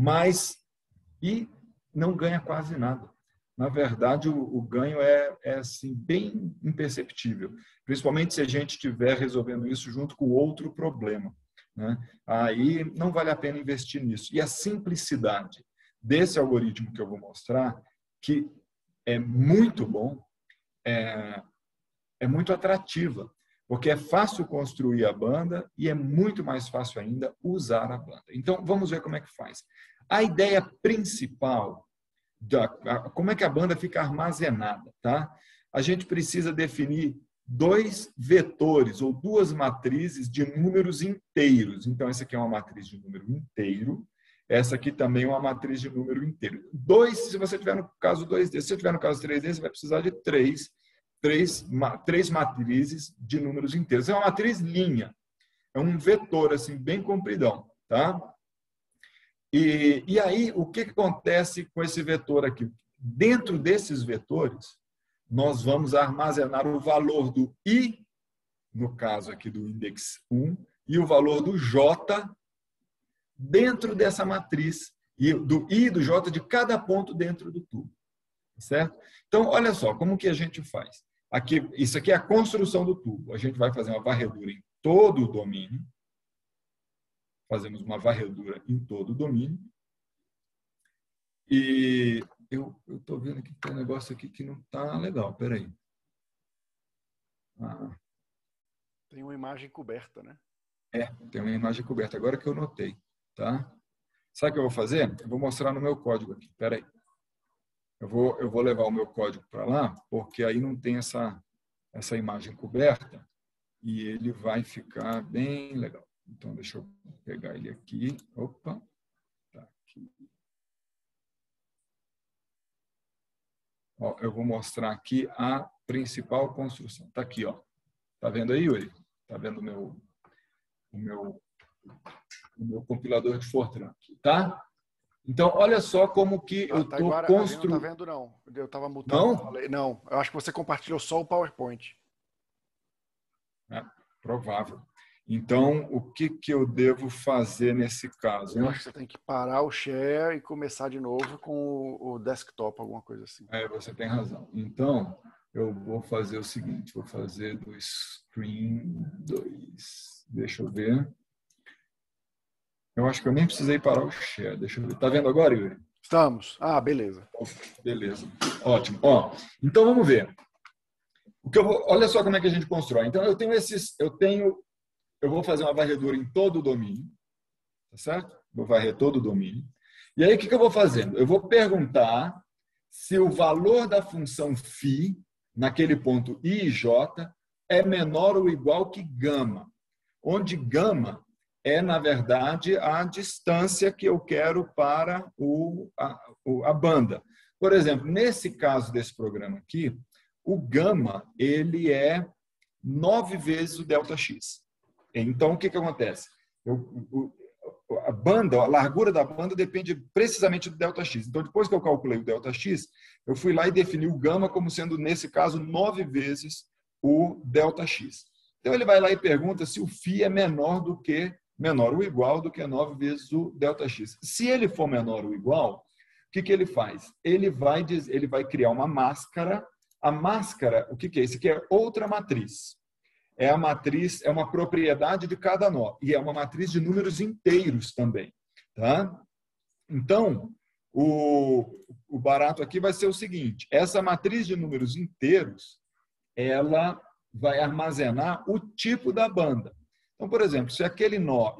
E não ganha quase nada. Na verdade, o ganho é assim, bem imperceptível, principalmente se a gente estiver resolvendo isso junto com outro problema, né? Aí não vale a pena investir nisso. E a simplicidade desse algoritmo que eu vou mostrar, que é muito bom, é muito atrativa, porque é fácil construir a banda e é muito mais fácil ainda usar a banda. Então, vamos ver como é que faz. A ideia principal como é que a banda fica armazenada, tá? A gente precisa definir 2 vetores ou 2 matrizes de números inteiros. Então, essa aqui é uma matriz de número inteiro. Essa aqui também é uma matriz de número inteiro. Se você tiver no caso 2D, se você tiver no caso 3D, você vai precisar de três matrizes de números inteiros. É uma matriz linha. É um vetor assim bem compridão, tá? E aí, o que acontece com esse vetor aqui? Dentro desses vetores, nós vamos armazenar o valor do I, no caso aqui do index 1, e o valor do J, dentro dessa matriz do I e do J de cada ponto dentro do tubo. Certo? Então, olha só, como que a gente faz? Isso aqui é a construção do tubo. A gente vai fazer uma varredura em todo o domínio. Fazemos uma varredura em todo o domínio. E eu estou vendo que tem um negócio aqui que não está legal. Espera aí. Tem uma imagem coberta, né? Tem uma imagem coberta. Agora que eu notei. Tá? Sabe o que eu vou fazer? Eu vou mostrar no meu código aqui. Espera aí. Eu vou levar o meu código para lá, porque aí não tem essa imagem coberta e ele vai ficar bem legal. Então, deixa eu pegar ele aqui. Opa! Tá aqui. Ó, eu vou mostrar aqui a principal construção. Está aqui, ó. Tá vendo aí, Yuri? Tá vendo o meu compilador de Fortran aqui, tá? Então, olha só como que eu estou construindo. Não está vendo, não. Eu estava mutando. Não, eu acho que você compartilhou só o PowerPoint. Provável. Então, o que eu devo fazer nesse caso? Eu acho que você tem que parar o share e começar de novo com o desktop, alguma coisa assim. Você tem razão. Então, eu vou fazer o seguinte, vou fazer do screen 2. Deixa eu ver. Eu acho que eu nem precisei parar o share. Deixa eu ver. Tá vendo agora, Yuri? Estamos. Beleza. Beleza. Ótimo. Então, vamos ver. Olha só como é que a gente constrói. Então, eu vou fazer uma varredura em todo o domínio. Tá certo? Vou varrer todo o domínio. E aí, o que eu vou fazendo? Eu vou perguntar se o valor da função φ, naquele ponto I e J, é menor ou igual que gama. Onde gama é, na verdade, a distância que eu quero para a banda. Por exemplo, nesse caso desse programa aqui, o gama ele é 9 vezes o ΔX. Então, o que acontece? A largura da banda depende precisamente do ΔX. Então, depois que eu calculei o ΔX, eu fui lá e defini o gama como sendo, nesse caso, 9 vezes o ΔX. Então, ele vai lá e pergunta se o φ é menor ou igual do que 9 vezes o ΔX. Se ele for menor ou igual, o que ele faz? Ele vai criar uma máscara. A máscara, o que é? Isso aqui é outra matriz. A matriz é uma propriedade de cada nó. E é uma matriz de números inteiros também. Tá? Então, o barato aqui vai ser o seguinte. Essa matriz de números inteiros, ela vai armazenar o tipo da banda. Então, por exemplo, se aquele nó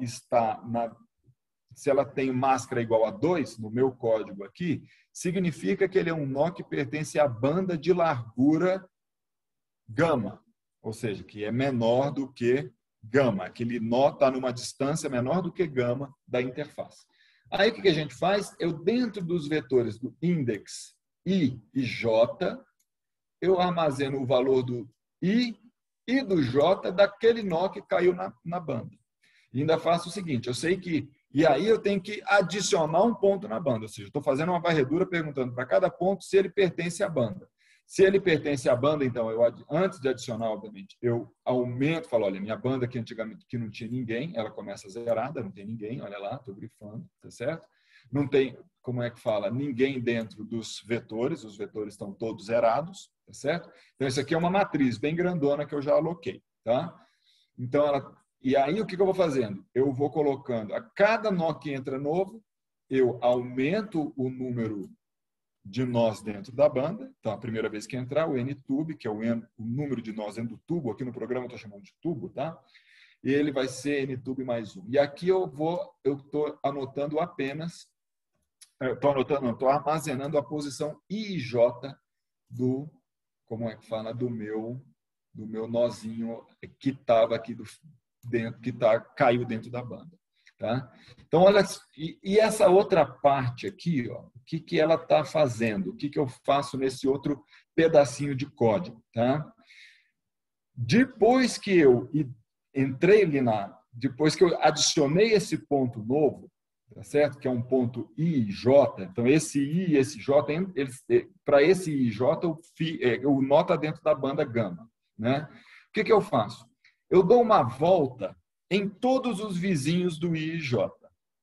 se ela tem máscara igual a 2, no meu código aqui, significa que ele é um nó que pertence à banda de largura gama, ou seja, que é menor do que gama. Aquele nó está numa distância menor do que gama da interface. Aí, o que a gente faz? Dentro dos vetores do index I e J, eu armazeno o valor do I e do J daquele nó que caiu na banda. E ainda faço o seguinte, eu sei que... E aí eu tenho que adicionar um ponto na banda, ou seja, estou fazendo uma varredura perguntando para cada ponto se ele pertence à banda. Se ele pertence à banda, então, antes de adicionar, obviamente, eu aumento, falo, olha, minha banda que antigamente que não tinha ninguém, ela começa zerada, não tem ninguém, olha lá, estou grifando, tá certo? Não tem, como é que fala, ninguém dentro dos vetores, os vetores estão todos zerados, tá certo? Então, isso aqui é uma matriz bem grandona que eu já aloquei, tá? Então, e aí, o que eu vou fazendo? Eu vou colocando, a cada nó que entra novo, eu aumento o número de nós dentro da banda. Então, a primeira vez que entrar, o N-tube, que é o número de nós dentro do tubo, aqui no programa eu estou chamando de tubo, tá? E ele vai ser N-tube mais 1. E aqui eu estou anotando apenas, estou armazenando a posição I e J do, como é que fala, do meu nozinho que estava aqui dentro, caiu dentro da banda. Tá? Então, olha, e essa outra parte aqui, ó, o que ela está fazendo? O que eu faço nesse outro pedacinho de código? Tá? Depois que eu entrei ali depois que eu adicionei esse ponto novo, tá certo? Que é um ponto I e J, então esse I e esse J, para esse I e J, o nó está dentro da banda gama. Né? O que eu faço? Eu dou uma volta em todos os vizinhos do I e J.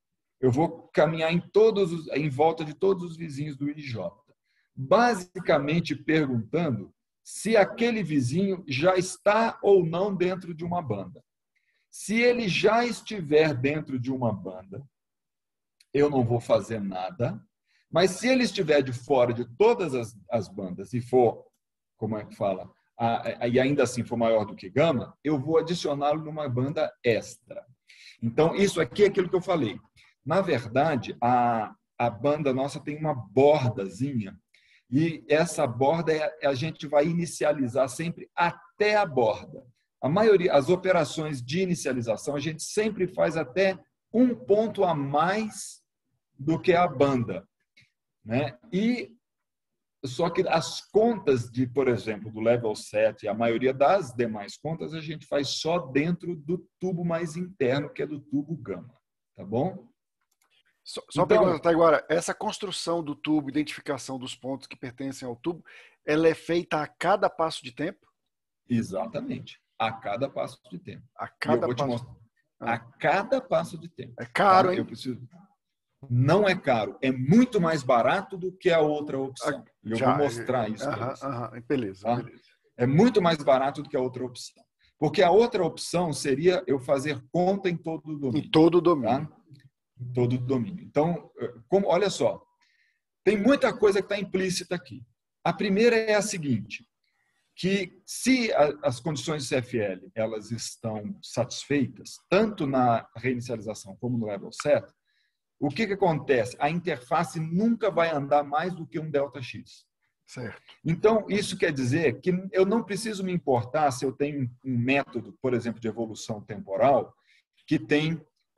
eu vou caminhar em volta de todos os vizinhos do IJ, basicamente perguntando se aquele vizinho já está ou não dentro de uma banda. Se ele já estiver dentro de uma banda, eu não vou fazer nada, mas se ele estiver de fora de todas as bandas e for, como é que fala, e ainda assim for maior do que gama, eu vou adicioná-lo numa banda extra. Então, isso aqui é aquilo que eu falei. Na verdade, a banda nossa tem uma bordazinha, e essa borda a gente vai inicializar sempre até a borda. A maioria, as operações de inicialização, a gente sempre faz até um ponto a mais do que a banda, né? Só que as contas de, por exemplo, do level 7, a maioria das demais contas, a gente faz só dentro do tubo mais interno, que é do tubo gama, tá bom? Só então, pergunta, agora, essa construção do tubo, identificação dos pontos que pertencem ao tubo, ela é feita a cada passo de tempo? Exatamente, a cada passo de tempo. A cada e eu vou te mostrar. A cada passo de tempo. É caro, tá? Hein? Eu preciso... Não é caro, é muito mais barato do que a outra opção. E eu vou mostrar isso para você. Beleza, tá? beleza. É muito mais barato do que a outra opção. Porque a outra opção seria eu fazer conta em todo o domínio. Em todo o domínio. Tá? Em todo o domínio. Então, olha só, tem muita coisa que está implícita aqui. A primeira é a seguinte, que se as condições de CFL elas estão satisfeitas, tanto na reinicialização como no level set, o que acontece? A interface nunca vai andar mais do que um ΔX. Certo. Então, isso quer dizer que eu não preciso me importar se eu tenho um método, por exemplo, de evolução temporal, que tem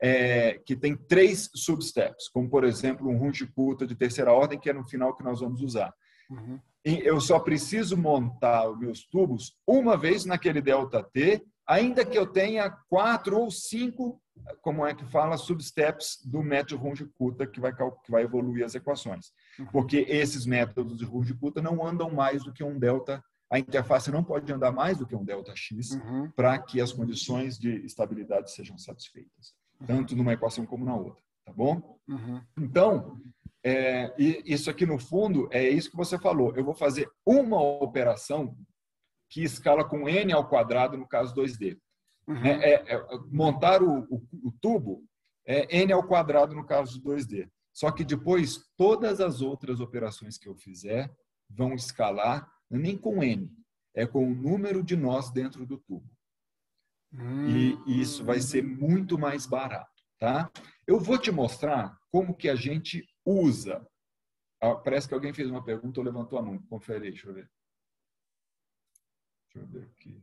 3 substeps, como, por exemplo, um Runge-Kutta de terceira ordem, que é no final que nós vamos usar. Uhum. E eu só preciso montar os meus tubos uma vez naquele ΔT, ainda que eu tenha 4 ou 5, como é que fala, substeps do método Runge-Kutta que vai evoluir as equações. Uhum. Porque esses métodos de Runge-Kutta não andam mais do que um delta, a interface não pode andar mais do que um ΔX uhum. para que as condições de estabilidade sejam satisfeitas, tanto numa equação como na outra, tá bom? Uhum. Então, isso aqui no fundo é isso que você falou, eu vou fazer uma operação que escala com n ao quadrado no caso 2D. Uhum. Montar o tubo é n ao quadrado no caso de 2D. Só que depois, todas as outras operações que eu fizer vão escalar, nem com n, é com o número de nós dentro do tubo. E isso vai ser muito mais barato. Tá? Eu vou te mostrar como que a gente usa. Parece que alguém fez uma pergunta ou levantou a mão. Confere aí, deixa eu ver. Deixa eu ver aqui.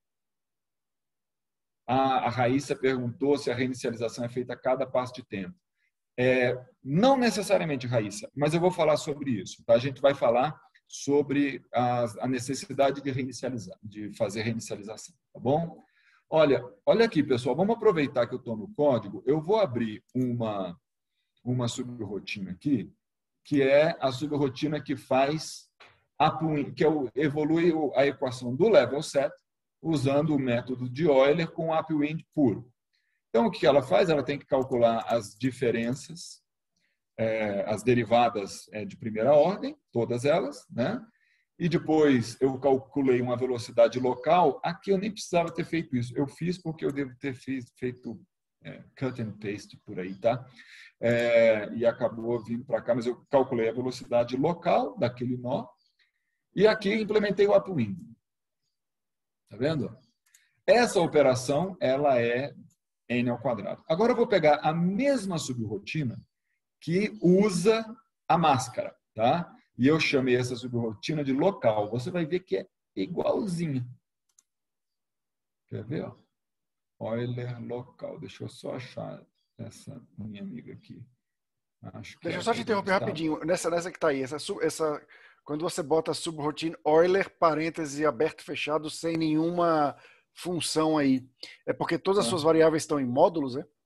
A Raíssa perguntou se a reinicialização é feita a cada passo de tempo. Não necessariamente, Raíssa, mas eu vou falar sobre isso. Tá? A gente vai falar sobre a necessidade de reinicializar, de fazer reinicialização. Tá bom? Olha aqui, pessoal. Vamos aproveitar que eu estou no código. Eu vou abrir uma subrotina aqui, que é a subrotina que faz evolui a equação do level set usando o método de Euler com upwind puro. Então, o que ela faz? Ela tem que calcular as diferenças, as derivadas de primeira ordem, todas elas, né? E depois eu calculei uma velocidade local. Aqui eu nem precisava ter feito isso. Eu fiz porque eu devo ter feito cut and paste por aí, tá? E acabou vindo para cá, mas eu calculei a velocidade local daquele nó e aqui implementei o upwind. Tá vendo? Essa operação, ela é n ao quadrado. Agora eu vou pegar a mesma subrotina que usa a máscara, tá? E eu chamei essa subrotina de local. Você vai ver que é igualzinha. Quer ver? Euler local. Deixa eu só achar essa minha amiga aqui. Deixa eu só te interromper rapidinho. Nessa que está aí, quando você bota a subrotina Euler, parêntese aberto e fechado, sem nenhuma função aí, é porque todas as suas variáveis estão em módulos, é?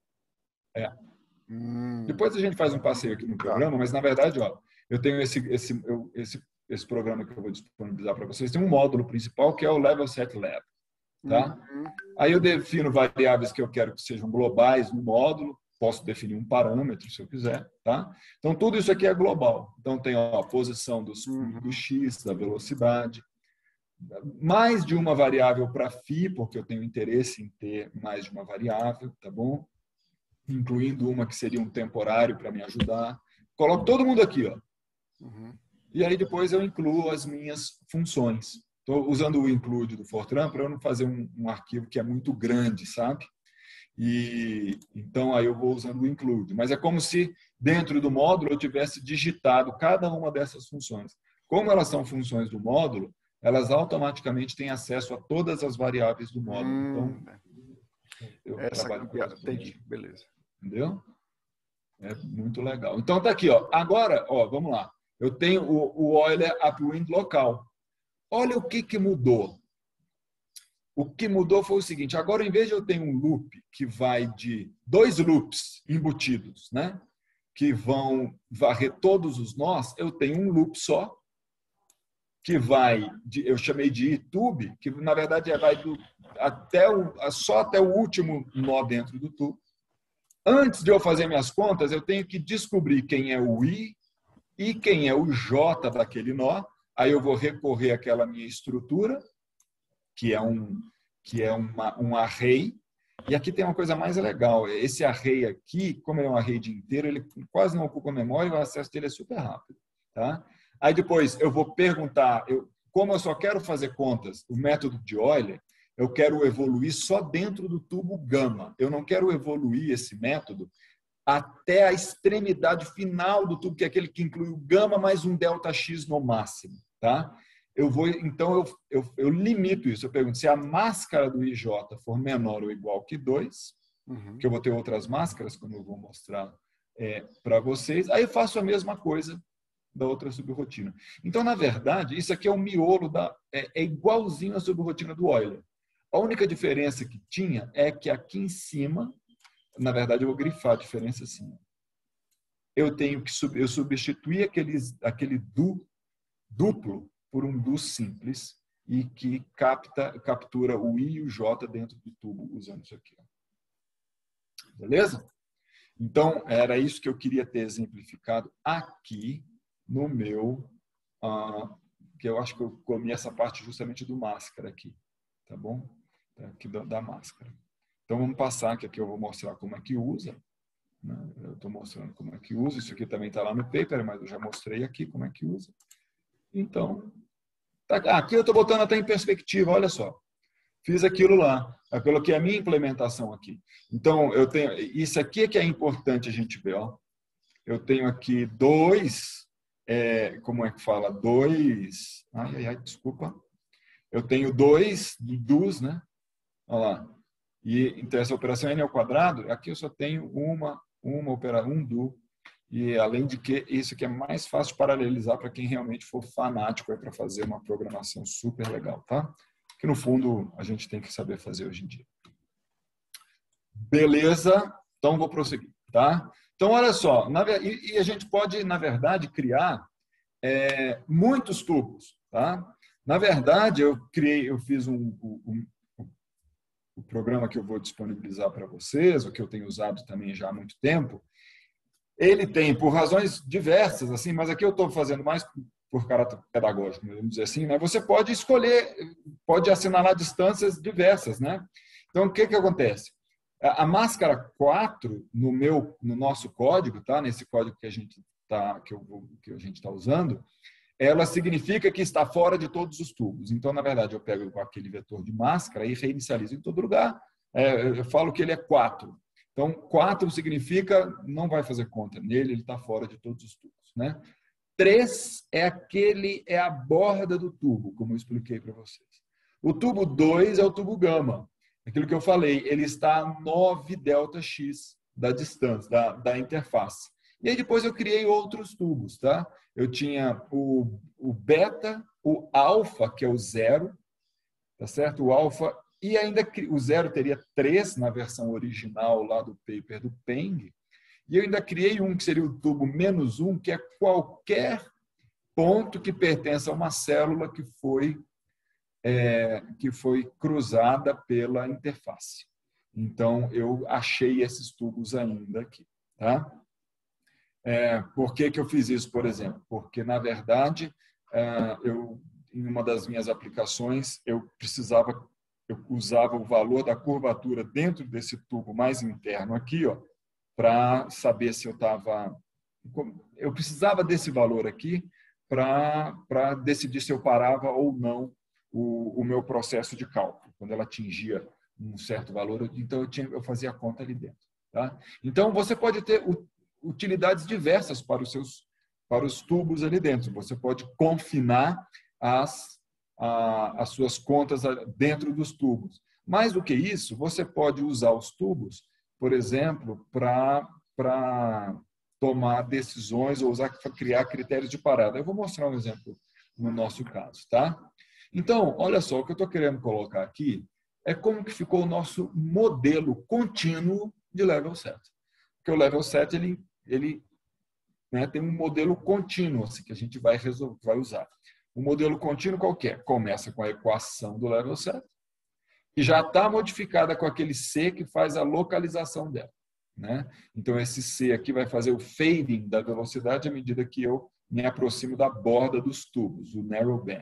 Depois a gente faz um passeio aqui no programa, mas na verdade, ó, eu tenho esse programa que eu vou disponibilizar para vocês. Tem um módulo principal que é o Level Set Lab. Tá? Aí eu defino variáveis que eu quero que sejam globais no módulo. posso definir um parâmetro se eu quiser, tá? Então, tudo isso aqui é global. Então, tem a posição do X, da velocidade, mais de uma variável para φ, porque eu tenho interesse em ter mais de uma variável, tá bom? Incluindo uma que seria um temporário para me ajudar. Coloco todo mundo aqui, ó. E aí depois eu incluo as minhas funções. Estou usando o include do Fortran para eu não fazer um arquivo que é muito grande, sabe? E então aí eu vou usando o include. Mas é como se dentro do módulo eu tivesse digitado cada uma dessas funções. Como elas são funções do módulo, elas automaticamente têm acesso a todas as variáveis do módulo. Então, eu trabalho com isso. Entendi, beleza. Entendeu? É muito legal. Então, tá aqui, ó. Agora, ó, vamos lá. Eu tenho o Euler Upwind local. Olha o que mudou. O que mudou foi o seguinte: agora, em vez de eu ter um loop que vai de 2 loops embutidos, né, que vão varrer todos os nós, eu tenho um loop só, que vai, eu chamei de itube, que na verdade vai só até o último nó dentro do tubo. Antes de eu fazer minhas contas, eu tenho que descobrir quem é o i e quem é o j daquele nó. Aí eu vou recorrer àquela minha estrutura, que é um array. E aqui tem uma coisa mais legal. Esse array aqui, como ele é um array de inteiro, ele quase não ocupa memória e o acesso dele é super rápido. Tá? Aí depois eu vou perguntar, como eu só quero fazer contas, o método de Euler, eu quero evoluir só dentro do tubo gama. Eu não quero evoluir esse método até a extremidade final do tubo, que é aquele que inclui o gama mais um ΔX no máximo. Tá? Então, eu limito isso. Eu pergunto se a máscara do IJ for menor ou igual que 2, que eu vou ter outras máscaras, como eu vou mostrar para vocês. Aí eu faço a mesma coisa da outra subrotina. Então, na verdade, isso aqui é o miolo, é igualzinho à subrotina do Euler. A única diferença que tinha é que aqui em cima, na verdade, eu vou grifar a diferença assim. Eu tenho que eu substituir aquele duplo por um do simples e que captura o i e o j dentro do tubo usando isso aqui. Beleza? Então, era isso que eu queria ter exemplificado aqui no meu, que eu acho que eu comi essa parte justamente do máscara aqui, tá bom? Aqui da máscara. Então, vamos passar, que aqui eu vou mostrar como é que usa. Né? Eu estou mostrando como é que usa. Isso aqui também está lá no paper, mas eu já mostrei aqui como é que usa. Então, aqui eu estou botando até em perspectiva, olha só. Fiz aquilo lá. Eu coloquei a minha implementação aqui. Então, eu tenho. Isso aqui é que é importante a gente ver. Ó. Eu tenho aqui como é que fala? Desculpa. Eu tenho 2 dos, né? Olha lá. Então, essa operação n ao quadrado, aqui eu só tenho um do. E, além de que, isso aqui é mais fácil de paralelizar para quem realmente for fanático para fazer uma programação super legal, tá? Que, no fundo, a gente tem que saber fazer hoje em dia. Beleza? Então, vou prosseguir, tá? Então, olha só. E a gente pode, na verdade, criar muitos tubos, tá? Na verdade, eu fiz o programa que eu vou disponibilizar para vocês, o que eu tenho usado também já há muito tempo. Ele tem, por razões diversas, assim, mas aqui eu estou fazendo mais por caráter pedagógico, vamos dizer assim, né? Você pode escolher, pode assinalar distâncias diversas, né? Então, o que acontece? A máscara 4, no nosso código, tá? Nesse código que a gente está usando, ela significa que está fora de todos os tubos. Então, na verdade, eu pego aquele vetor de máscara e reinicializo em todo lugar. Eu falo que ele é 4. Então, 4 significa não vai fazer conta nele, ele está fora de todos os tubos. Né? 3 é a borda do tubo, como eu expliquei para vocês. O tubo 2 é o tubo gama. Aquilo que eu falei, ele está a 9 ΔX da distância, da interface. E aí depois eu criei outros tubos. Tá? Eu tinha o beta, o alfa, que é o 0, tá certo? O alfa. E ainda o 0 teria 3 na versão original lá do paper do Peng. E eu ainda criei um que seria o tubo -1, que é qualquer ponto que pertence a uma célula que foi cruzada pela interface. Então, eu achei esses tubos ainda aqui. Tá? Por que eu fiz isso, por exemplo? Porque, na verdade, em uma das minhas aplicações, eu usava o valor da curvatura dentro desse tubo mais interno aqui, para saber se eu estava... Eu precisava desse valor aqui para decidir se eu parava ou não o meu processo de cálculo. Quando ela atingia um certo valor, então eu fazia a conta ali dentro. Tá? Então, você pode ter utilidades diversas para os tubos ali dentro. Você pode confinar as suas contas dentro dos tubos. Mais do que isso, você pode usar os tubos, por exemplo, para tomar decisões ou criar critérios de parada. Eu vou mostrar um exemplo no nosso caso. Tá? Então, olha só, o que eu estou querendo colocar aqui é como que ficou o nosso modelo contínuo de level set. Porque o level set ele tem um modelo contínuo assim, que a gente vai usar. O modelo contínuo qual que é? Começa com a equação do level set e já está modificada com aquele C que faz a localização dela. Né? Então, esse C aqui vai fazer o fading da velocidade à medida que eu me aproximo da borda dos tubos, o narrow band.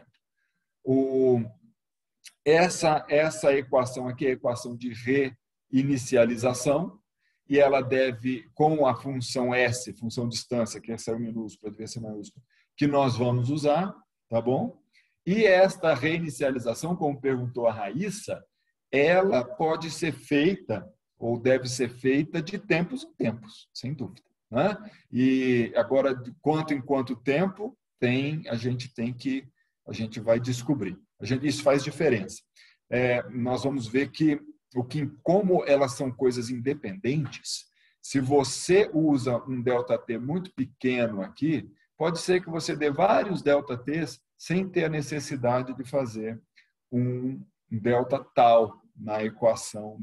Essa equação aqui é a equação de reinicialização, e ela deve, com a função S, função distância, que essa é minúscula, devia ser maiúscula, que nós vamos usar, tá bom? E esta reinicialização, como perguntou a Raíssa, ela pode ser feita, ou deve ser feita, de tempos em tempos, sem dúvida. Né? E agora, de quanto em quanto tempo, a gente vai descobrir. Isso faz diferença. Nós vamos ver que como elas são coisas independentes, se você usa um ΔT muito pequeno aqui, pode ser que você dê vários ΔTs sem ter a necessidade de fazer um delta tal na equação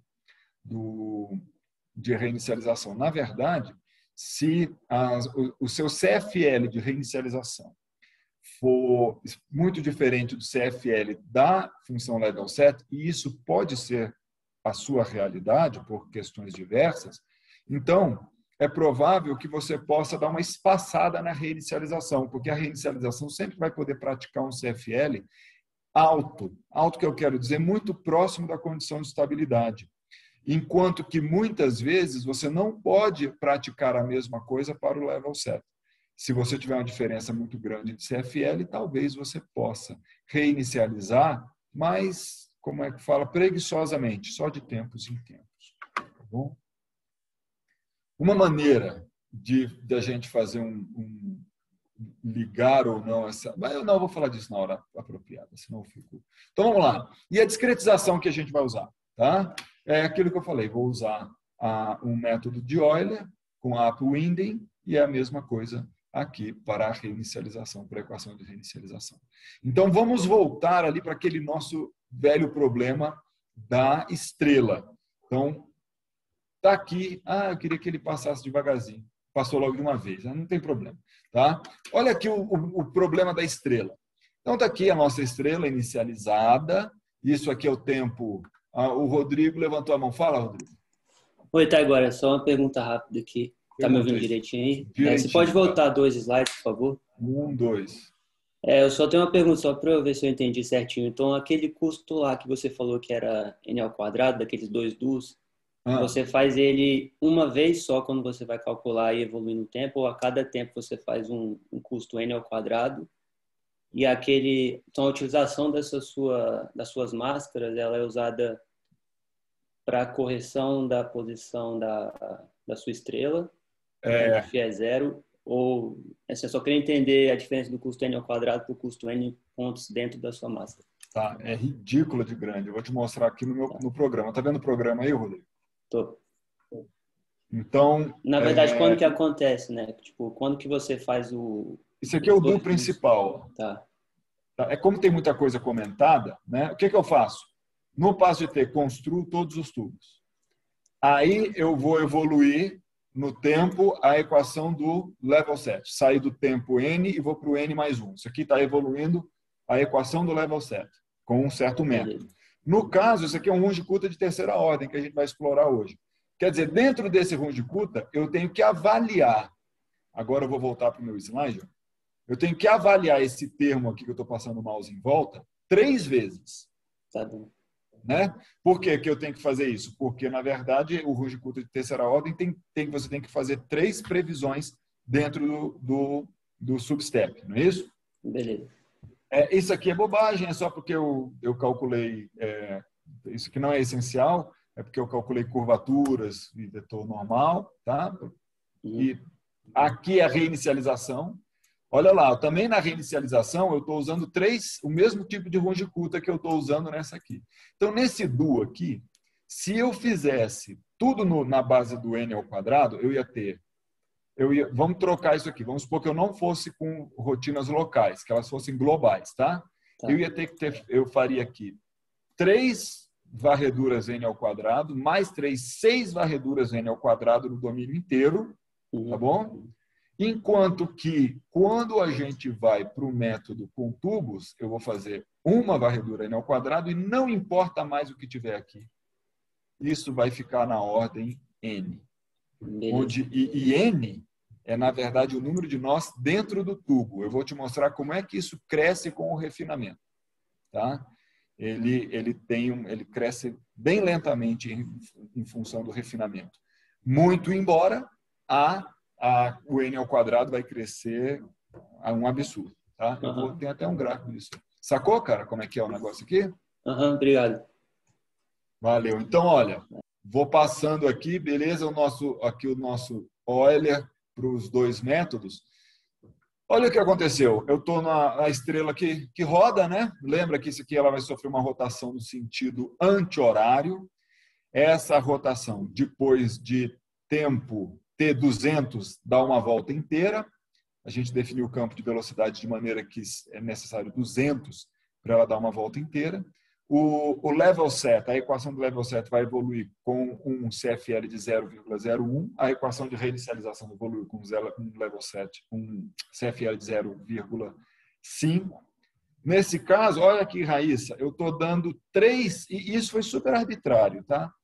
de reinicialização. Na verdade, se o seu CFL de reinicialização for muito diferente do CFL da função level set, e isso pode ser a sua realidade por questões diversas, então é provável que você possa dar uma espaçada na reinicialização, porque a reinicialização sempre vai poder praticar um CFL alto que eu quero dizer, muito próximo da condição de estabilidade, enquanto que muitas vezes você não pode praticar a mesma coisa para o level set. Se você tiver uma diferença muito grande de CFL, talvez você possa reinicializar, mas, como é que fala, preguiçosamente, só de tempos em tempos. Tá bom? Uma maneira de a gente fazer ligar ou não essa... Mas eu não vou falar disso na hora apropriada, senão eu fico... Então, vamos lá. E a discretização que a gente vai usar? Tá? É aquilo que eu falei, vou usar um método de Euler com a upwinding e é a mesma coisa aqui para a reinicialização, para a equação de reinicialização. Então, vamos voltar ali para aquele nosso velho problema da estrela. Então, está aqui, eu queria que ele passasse devagarzinho. Passou logo de uma vez, não tem problema. Tá? Olha aqui o problema da estrela. Então, está aqui a nossa estrela inicializada. Isso aqui é o tempo... o Rodrigo levantou a mão. Fala, Rodrigo. Oi, tá agora. Só uma pergunta rápida aqui. Tá me ouvindo direitinho aí? Direitinho, você pode voltar 2 slides, por favor? 1, 2. Eu só tenho uma pergunta, só para eu ver se eu entendi certinho. Então, aquele custo lá que você falou que era n ao quadrado, daqueles 2 dus, você faz ele uma vez só quando você vai calcular e evoluir no tempo, ou a cada tempo você faz um custo n ao quadrado? E então, a utilização das suas máscaras, ela é usada para correção da posição da sua estrela, o φ é 0, ou assim, eu só queria entender a diferença do custo n ao quadrado para o custo n pontos dentro da sua máscara. Tá, é ridículo de grande. Eu vou te mostrar aqui no programa. Tá vendo o programa aí, Rodrigo? Tô. Então... Na verdade, quando que acontece, né? Tipo, quando que você faz o... Isso aqui é o do principal. Tá. É como tem muita coisa comentada, né? O que eu faço? No passo de T, construo todos os tubos. Aí eu vou evoluir no tempo a equação do level set. Sair do tempo n e vou para o n mais 1. Isso aqui está evoluindo a equação do level set, com um certo método. No caso, isso aqui é um Runge-Kutta de terceira ordem que a gente vai explorar hoje. Quer dizer, dentro desse Runge-Kutta, eu tenho que avaliar. Agora eu vou voltar para o meu slide. Eu tenho que avaliar esse termo aqui que eu estou passando o mouse em volta 3 vezes. Tá bom. Né? Por que eu tenho que fazer isso? Porque, na verdade, o Runge-Kutta de terceira ordem você tem que fazer 3 previsões dentro do substep, não é isso? Beleza. Isso aqui é bobagem, é só porque eu calculei, isso aqui não é essencial, é porque eu calculei curvaturas e vetor normal, tá? E aqui é a reinicialização. Olha lá, também na reinicialização eu estou usando o mesmo tipo de Runge-Kutta que eu estou usando nessa aqui. Então, nesse duo aqui, se eu fizesse tudo na base do n ao quadrado, vamos trocar isso aqui. Vamos supor que eu não fosse com rotinas locais, que elas fossem globais, tá? Eu faria aqui 3 varreduras n ao quadrado, mais 6 varreduras n ao quadrado no domínio inteiro, tá bom? Enquanto que, quando a gente vai para o método com tubos, eu vou fazer uma varredura n ao quadrado e não importa mais o que tiver aqui. Isso vai ficar na ordem n. Onde n é, na verdade, o número de nós dentro do tubo. Eu vou te mostrar como é que isso cresce com o refinamento. Tá? Ele cresce bem lentamente em função do refinamento. Muito embora o n ao quadrado vai crescer a um absurdo. Tá? Tem até um gráfico disso. Sacou, cara, como é que é o negócio aqui? Obrigado. Valeu. Então, olha, vou passando aqui, beleza? O nosso Euler para os 2 métodos. Olha o que aconteceu. Eu estou na estrela que roda, né? Lembra que isso aqui ela vai sofrer uma rotação no sentido anti-horário. Essa rotação, depois de tempo T200, dá uma volta inteira. A gente definiu o campo de velocidade de maneira que é necessário 200 para ela dar uma volta inteira. O level set, a equação do level set vai evoluir com um CFL de 0,01. A equação de reinicialização evolui com um level set, um CFL de 0,5. Nesse caso, olha aqui, Raíssa, eu estou dando 3, e isso foi super arbitrário, tá?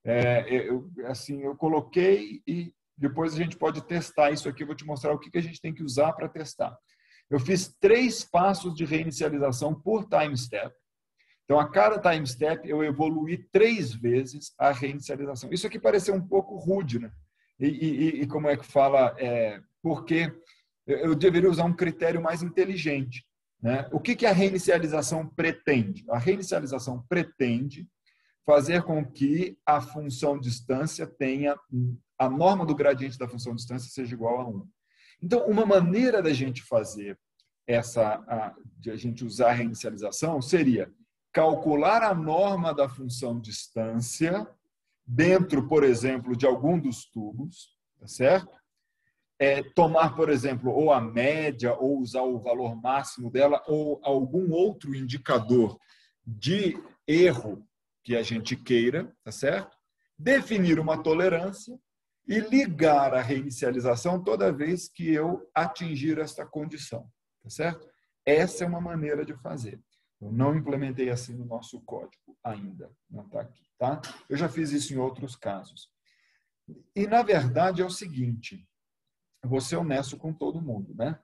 Eu coloquei e depois a gente pode testar isso aqui. Eu vou te mostrar o que a gente tem que usar para testar. Eu fiz 3 passos de reinicialização por time step. Então, a cada time step, eu evoluí 3 vezes a reinicialização. Isso aqui pareceu um pouco rude, né? E como é que fala? Porque eu deveria usar um critério mais inteligente. Né? O que a reinicialização pretende? A reinicialização pretende fazer com que a função distância tenha... A norma do gradiente da função distância seja igual a 1. Então, uma maneira da gente fazer de a gente usar a reinicialização seria calcular a norma da função distância dentro, por exemplo, de algum dos tubos, tá certo? Tomar, por exemplo, ou a média, ou usar o valor máximo dela, ou algum outro indicador de erro que a gente queira, tá certo? Definir uma tolerância e ligar a reinicialização toda vez que eu atingir esta condição, tá certo? Essa é uma maneira de fazer. Eu não implementei assim no nosso código ainda, não está aqui, tá? Eu já fiz isso em outros casos. E, na verdade, é o seguinte, vou ser honesto com todo mundo, né?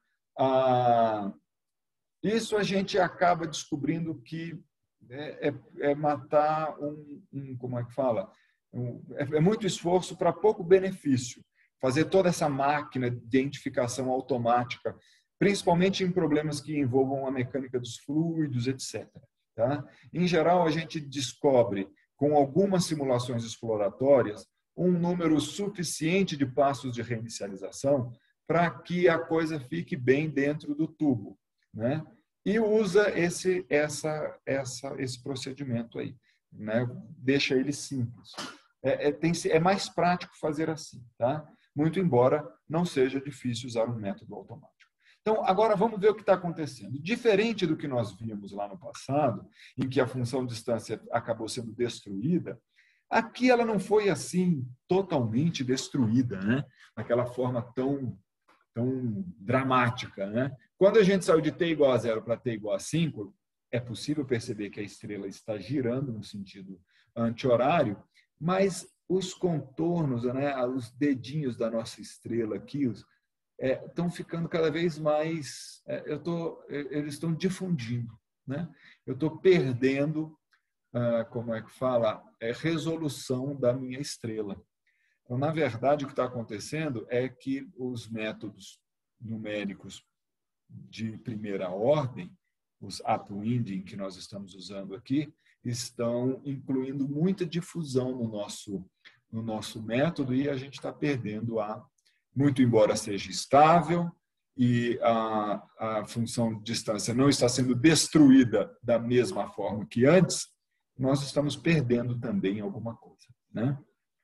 Isso a gente acaba descobrindo que é matar como é que fala? É muito esforço para pouco benefício. Fazer toda essa máquina de identificação automática, principalmente em problemas que envolvam a mecânica dos fluidos, etc. Tá? Em geral, a gente descobre, com algumas simulações exploratórias, um número suficiente de passos de reinicialização para que a coisa fique bem dentro do tubo, né? E usa esse procedimento aí, né? Deixa ele simples. É mais prático fazer assim, tá? Muito embora não seja difícil usar um método automático. Então, agora vamos ver o que está acontecendo. Diferente do que nós vimos lá no passado, em que a função distância acabou sendo destruída, aqui ela não foi assim totalmente destruída, né? Daquela forma tão dramática, né? Quando a gente saiu de t igual a 0 para t igual a 5, é possível perceber que a estrela está girando no sentido anti-horário, mas os contornos, né, os dedinhos da nossa estrela aqui, estão ficando cada vez mais, eles estão difundindo, né? Eu estou perdendo, como é que fala, resolução da minha estrela. Então, na verdade, o que está acontecendo é que os métodos numéricos de primeira ordem, os upwinding que nós estamos usando aqui, estão incluindo muita difusão no nosso método e a gente está perdendo muito embora seja estável e a função de distância não está sendo destruída da mesma forma que antes, nós estamos perdendo também alguma coisa, né?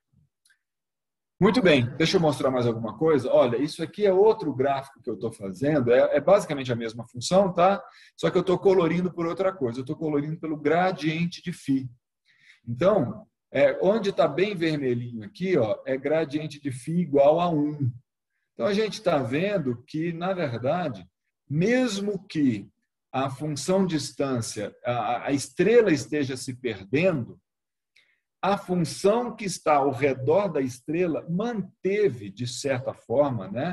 Muito bem, deixa eu mostrar mais alguma coisa. Olha, isso aqui é outro gráfico que eu estou fazendo, é basicamente a mesma função, tá? Só que eu estou colorindo por outra coisa, eu estou colorindo pelo gradiente de φ. Então, onde está bem vermelhinho aqui, ó, é gradiente de φ igual a 1. Então, a gente está vendo que, na verdade, mesmo que a função distância, a estrela esteja se perdendo, a função que está ao redor da estrela manteve, de certa forma, né,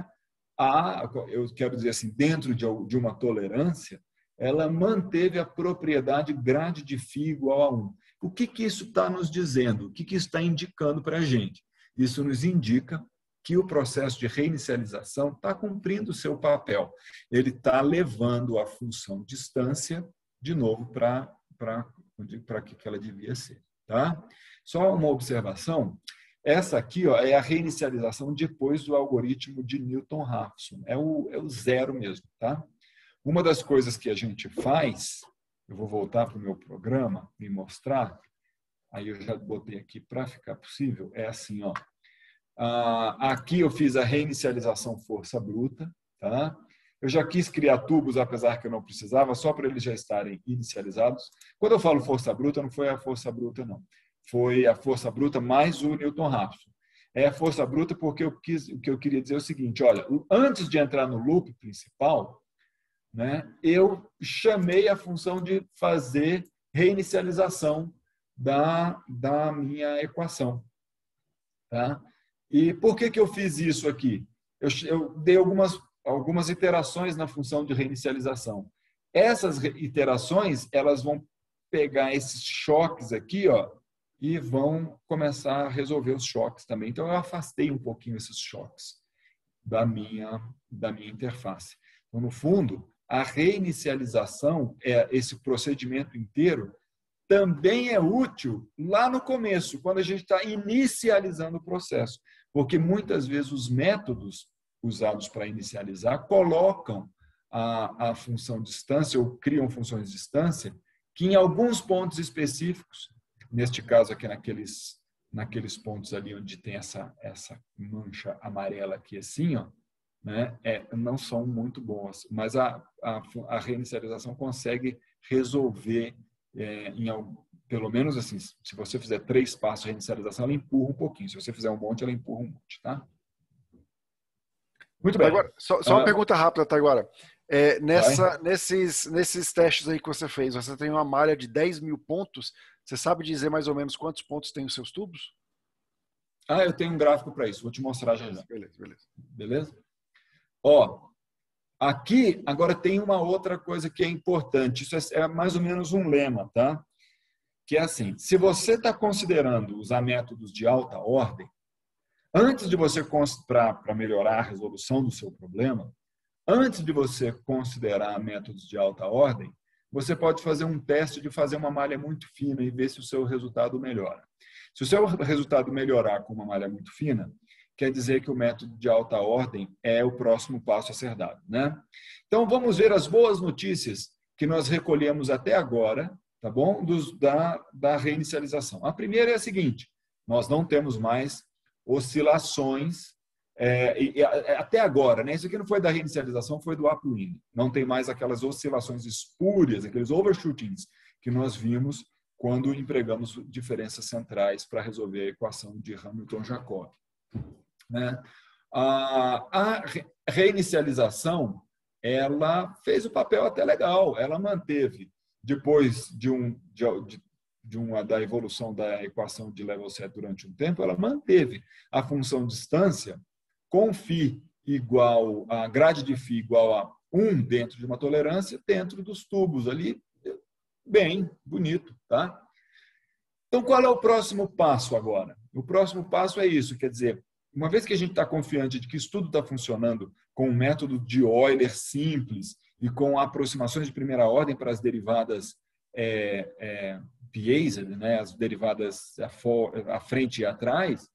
eu quero dizer assim, dentro de uma tolerância, ela manteve a propriedade grade de φ igual a 1. O que isso está nos dizendo? O que isso está indicando para a gente? Isso nos indica que o processo de reinicialização está cumprindo o seu papel. Ele está levando a função distância de novo para que ela devia ser. Tá? Só uma observação, essa aqui, ó, é a reinicialização depois do algoritmo de Newton-Raphson, é o zero mesmo. Tá? Uma das coisas que a gente faz, eu vou voltar para o meu programa e mostrar, aí eu já botei aqui para ficar possível, é assim, ó. Aqui eu fiz a reinicialização força bruta, tá? Eu já quis criar tubos, apesar que eu não precisava, só para eles já estarem inicializados. Quando eu falo força bruta, não foi a força bruta, não. Foi a força bruta mais o Newton-Raphson. É a força bruta porque o que eu queria dizer é o seguinte, olha, antes de entrar no loop principal, né, eu chamei a função de fazer reinicialização da minha equação. Tá? E por que eu fiz isso aqui? Eu dei algumas iterações na função de reinicialização. Essas iterações, elas vão pegar esses choques aqui, ó, e vão começar a resolver os choques também. Então, eu afastei um pouquinho esses choques da minha interface. Então, no fundo, a reinicialização, esse procedimento inteiro, também é útil lá no começo, quando a gente está inicializando o processo. Porque muitas vezes os métodos usados para inicializar colocam a função distância ou criam funções de distância que em alguns pontos específicos, neste caso aqui naqueles pontos ali onde tem essa mancha amarela aqui assim, ó, né, não são muito boas, mas a reinicialização consegue resolver, pelo menos assim, se você fizer 3 passos de reinicialização, ela empurra um pouquinho. Se você fizer um monte, ela empurra um monte, tá? Muito bem. Agora, só uma pergunta rápida, Taiguara. Nesses testes aí que você fez, você tem uma malha de 10 mil pontos. Você sabe dizer mais ou menos quantos pontos tem os seus tubos? Eu tenho um gráfico para isso. Vou te mostrar já. Beleza? Ó, aqui agora tem uma outra coisa que é importante. Isso é mais ou menos um lema, tá? Que é assim, se você está considerando usar métodos de alta ordem, antes de você, para melhorar a resolução do seu problema, antes de você considerar métodos de alta ordem, você pode fazer um teste de fazer uma malha muito fina e ver se o seu resultado melhora. Se o seu resultado melhorar com uma malha muito fina, quer dizer que o método de alta ordem é o próximo passo a ser dado, né? Então, vamos ver as boas notícias que nós recolhemos até agora, tá bom? Da reinicialização. A primeira é a seguinte, nós não temos mais oscilações, até agora, né? Isso aqui não foi da reinicialização, foi do upwind. Não tem mais aquelas oscilações espúrias, aqueles overshootings que nós vimos quando empregamos diferenças centrais para resolver a equação de Hamilton-Jacobi. Né? A reinicialização, ela fez o papel até legal, ela manteve depois da evolução da equação de level set durante um tempo, ela manteve a função distância com φ igual a grade de φ igual a 1 dentro de uma tolerância dentro dos tubos ali, bem bonito, tá? Então, qual é o próximo passo agora? O próximo passo é isso, quer dizer, uma vez que a gente está confiante de que isso tudo está funcionando com um método de Euler simples e com aproximações de primeira ordem para as derivadas Piaget, né, as derivadas à frente e atrás,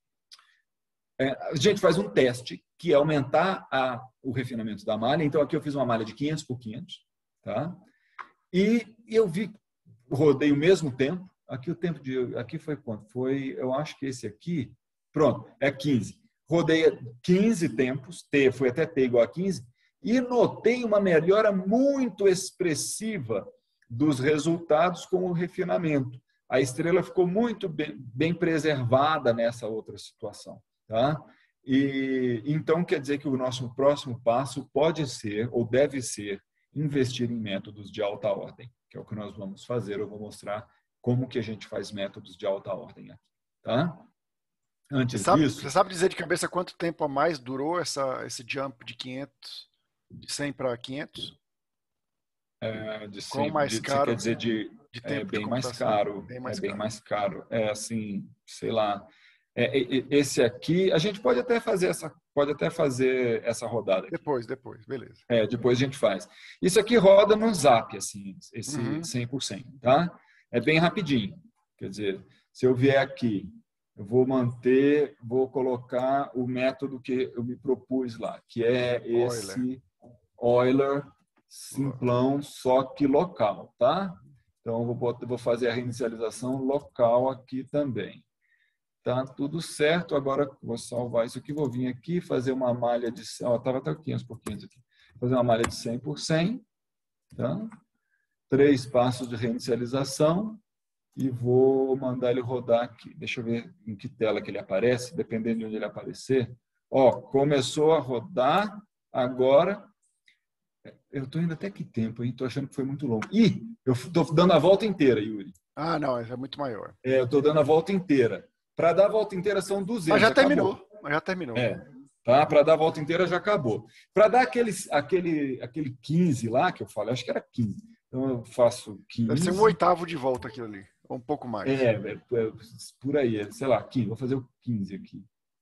a gente faz um teste que é aumentar o refinamento da malha. Então, aqui eu fiz uma malha de 500 por 500, tá? E eu rodei o mesmo tempo. Aqui foi quanto? Eu acho que esse aqui, pronto, é 15. Rodei 15 tempos, foi até T igual a 15, e notei uma melhora muito expressiva dos resultados com o refinamento. A estrela ficou muito bem preservada nessa outra situação, tá? E então quer dizer que o nosso próximo passo pode ser ou deve ser investir em métodos de alta ordem, que é o que nós vamos fazer. Eu vou mostrar como que a gente faz métodos de alta ordem aqui, tá? Antes disso... Você sabe dizer de cabeça quanto tempo a mais durou esse jump de 100 para 500? De 100, quão mais caro? Você quer dizer de tempo bem mais caro. Bem mais caro. Assim, sei lá. Esse aqui, a gente pode até fazer essa rodada aqui. Depois, beleza. Depois a gente faz. Isso aqui roda no Zap, assim, esse 100%, tá? É bem rapidinho. Quer dizer, se eu vier aqui, eu vou colocar o método que eu me propus lá, que é esse Euler simplão, só que local, tá? Então, eu vou fazer a reinicialização local aqui também. Tá tudo certo. Agora, vou salvar isso aqui, vou vir aqui, fazer uma malha de... Estava até 500 por 500 aqui. Fazer uma malha de 100 por 100. Tá? 3 passos de reinicialização e vou mandar ele rodar aqui. Deixa eu ver em que tela que ele aparece, dependendo de onde ele aparecer. Começou a rodar. Agora, eu estou indo até que tempo, hein? Estou achando que foi muito longo. Eu estou dando a volta inteira, Yuri. Ah, não, é muito maior. Eu estou dando a volta inteira. Para dar a volta inteira são 200. Mas já terminou. Tá? Para dar a volta inteira já acabou. Para dar aquele 15 lá que eu falei, acho que era 15. Então eu faço 15. Deve ser um oitavo de volta aquilo ali. Ou um pouco mais. Por aí. Sei lá, 15. Vou fazer o 15 aqui.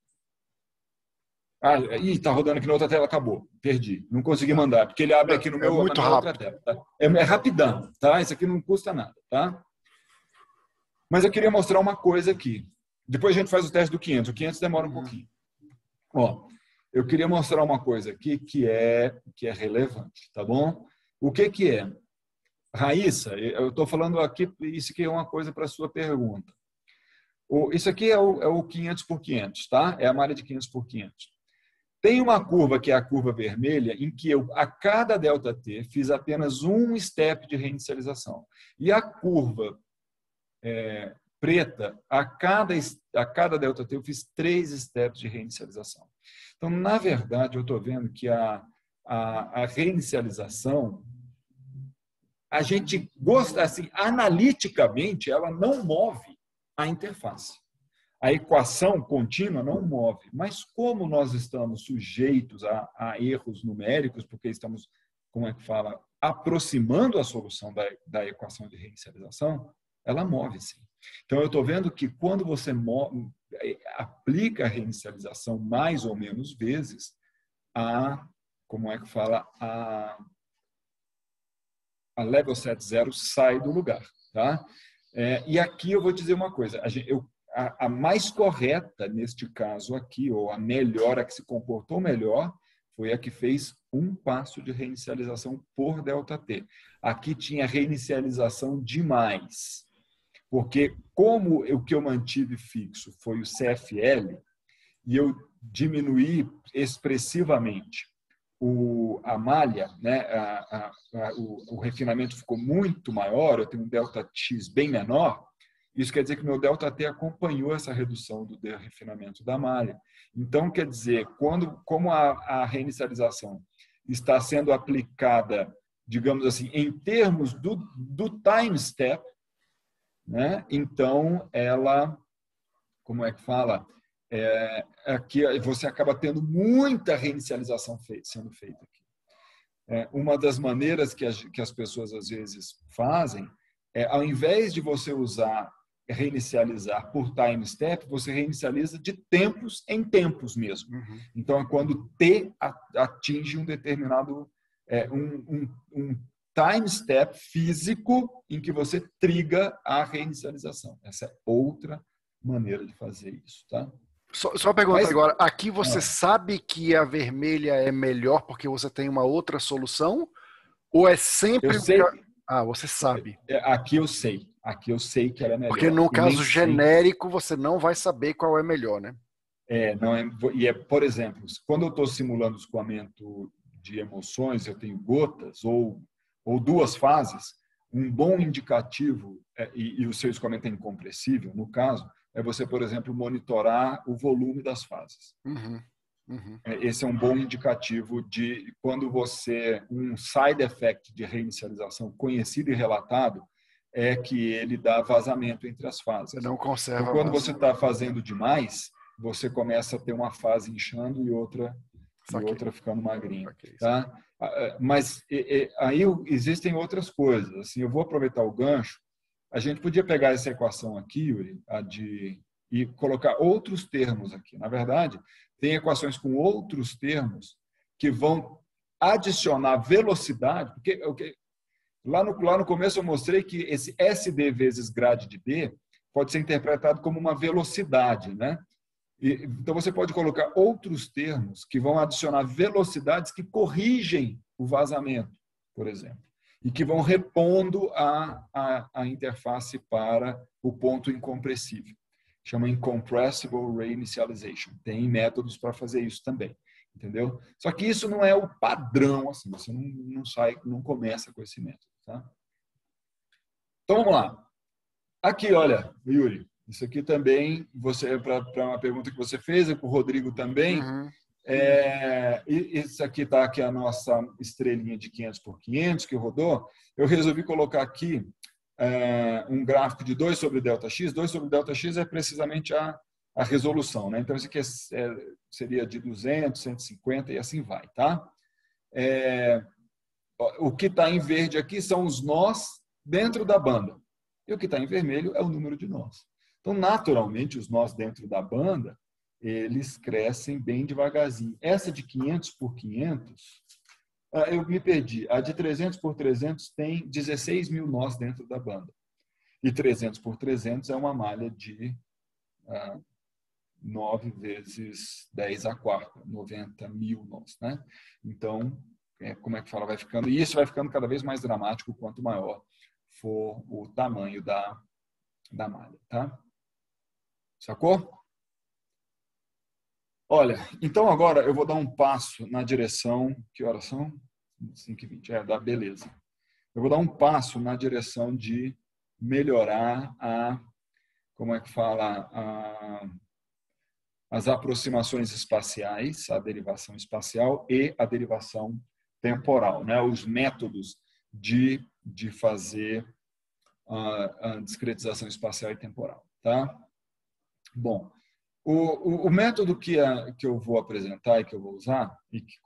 Tá rodando aqui na outra tela, acabou. Perdi. Não consegui mandar, porque ele abre aqui no meu muito rápido. Outra tela. Tá? É rapidão, tá? Isso aqui não custa nada, tá? Mas eu queria mostrar uma coisa aqui. Depois a gente faz o teste do 500. O 500 demora um pouquinho. Eu queria mostrar uma coisa aqui que é relevante, tá bom? O que é? Raíssa, eu estou falando aqui, isso aqui é uma coisa para a sua pergunta. Isso aqui é o 500 por 500, tá? É a malha de 500 por 500. Tem uma curva, que é a curva vermelha, em que eu, a cada ΔT, fiz apenas um step de reinicialização. E a curva preta, a cada ΔT, eu fiz 3 steps de reinicialização. Então, na verdade, eu estou vendo que a reinicialização, a gente gosta, assim, analiticamente, ela não move a interface. A equação contínua não move, mas como nós estamos sujeitos a erros numéricos, porque estamos, aproximando a solução da equação de reinicialização, ela move sim. Então, eu estou vendo que quando você aplica a reinicialização mais ou menos vezes, a level set 0 sai do lugar. Tá? E aqui eu vou dizer uma coisa. A mais correta neste caso aqui, ou a melhor, a que se comportou melhor, foi a que fez um passo de reinicialização por ΔT. Aqui tinha reinicialização demais. Porque como o que eu mantive fixo foi o CFL, e eu diminuí expressivamente a malha, né, o refinamento ficou muito maior, eu tenho um ΔX bem menor, isso quer dizer que o meu ΔT acompanhou essa redução do refinamento da malha. Então, quer dizer, como a reinicialização está sendo aplicada digamos assim, em termos do time step, né? Então, ela, como é que fala? Aqui você acaba tendo muita reinicialização sendo feita aqui. Uma das maneiras que as pessoas às vezes fazem ao invés de você usar reinicializar por time step, você reinicializa de tempos em tempos mesmo. Uhum. Então, é quando T atinge um determinado um time step físico em que você triga a reinicialização. Essa é outra maneira de fazer isso, tá? Só uma pergunta agora. Aqui você sabe que a vermelha é melhor porque você tem uma outra solução? Ou é sempre... Eu sei. Você sabe. Aqui eu sei. Aqui eu sei que ela é melhor. Porque no caso genérico, você não vai saber qual é melhor, né? Por exemplo, quando eu estou simulando o escoamento de emoções, eu tenho gotas ou duas fases, um bom indicativo, e o seu escoamento é incompressível, no caso, é você, por exemplo, monitorar o volume das fases. Uhum. Uhum. Esse é um bom indicativo de quando um side effect de reinicialização conhecido e relatado é que ele dá vazamento entre as fases. Você não conserva. Então, quando você está fazendo demais, você começa a ter uma fase inchando e outra ficando magrinha. Tá? Mas aí existem outras coisas. Assim, eu vou aproveitar o gancho. A gente podia pegar essa equação aqui, Yuri, e colocar outros termos aqui. Na verdade, tem equações com outros termos que vão adicionar velocidade, porque lá no começo eu mostrei que esse SD vezes grade de D pode ser interpretado como uma velocidade, né? Então você pode colocar outros termos que vão adicionar velocidades que corrigem o vazamento, por exemplo, e que vão repondo a interface para o ponto incompressível. Chama Incompressible Reinitialization. Tem métodos para fazer isso também, entendeu? Só que isso não é o padrão, assim, você não começa com esse método, tá? Então vamos lá. Aqui, olha, Yuri, isso aqui também para uma pergunta que você fez, e para o Rodrigo também. Uhum. Isso aqui está aqui a nossa estrelinha de 500 por 500 que rodou. Eu resolvi colocar aqui um gráfico de 2 sobre ΔX. 2 sobre ΔX é precisamente a resolução, né? Então, isso aqui seria de 200, 150 e assim vai, tá? O que está em verde aqui são os nós dentro da banda. E o que está em vermelho é o número de nós. Então, naturalmente, os nós dentro da banda, eles crescem bem devagarzinho. Essa de 500 por 500... eu me perdi. A de 300 por 300 tem 16 mil nós dentro da banda. E 300 por 300 é uma malha de 9 vezes 10 a quarta, 90 mil nós, né? Então, como é que fala? Vai ficando, e isso vai ficando cada vez mais dramático quanto maior for o tamanho da malha, tá? Sacou? Olha, então agora eu vou dar um passo na direção... Que horas são? 5h20. Da beleza. Eu vou dar um passo na direção de melhorar como é que fala? As aproximações espaciais, a derivação espacial e a derivação temporal, né? Os métodos de fazer a discretização espacial e temporal, tá? Bom, o método que eu vou apresentar e que eu vou usar, e que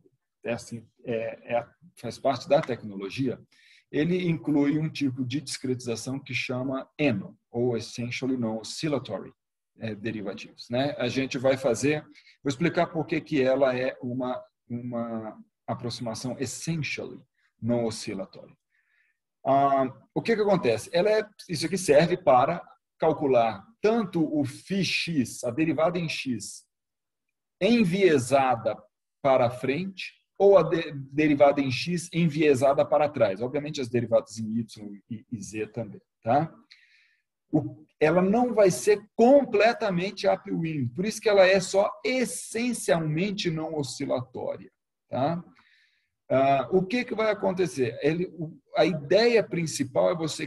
faz parte da tecnologia, ele inclui um tipo de discretização que chama ENO, ou Essentially Non-Oscillatory Derivatives, né? A gente vai vou explicar por que ela é uma aproximação essentially non-oscillatória. O que acontece? Isso aqui serve para calcular tanto o φx, a derivada em x, enviesada para frente, ou a derivada em x enviesada para trás. Obviamente, as derivadas em y e z também, tá? Ela não vai ser completamente upwind, por isso que ela é só essencialmente não oscilatória, tá? O que vai acontecer? A ideia principal é você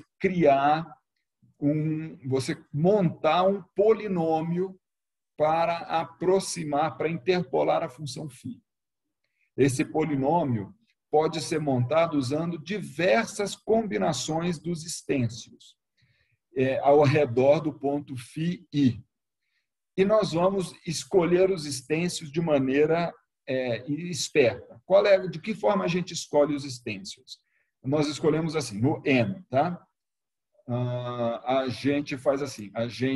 você montar um polinômio para interpolar a função φ. Esse polinômio pode ser montado usando diversas combinações dos estêncios ao redor do ponto φ I. E nós vamos escolher os estêncios de maneira esperta. De que forma a gente escolhe os estêncios? Nós escolhemos assim, no N, tá? A gente faz assim,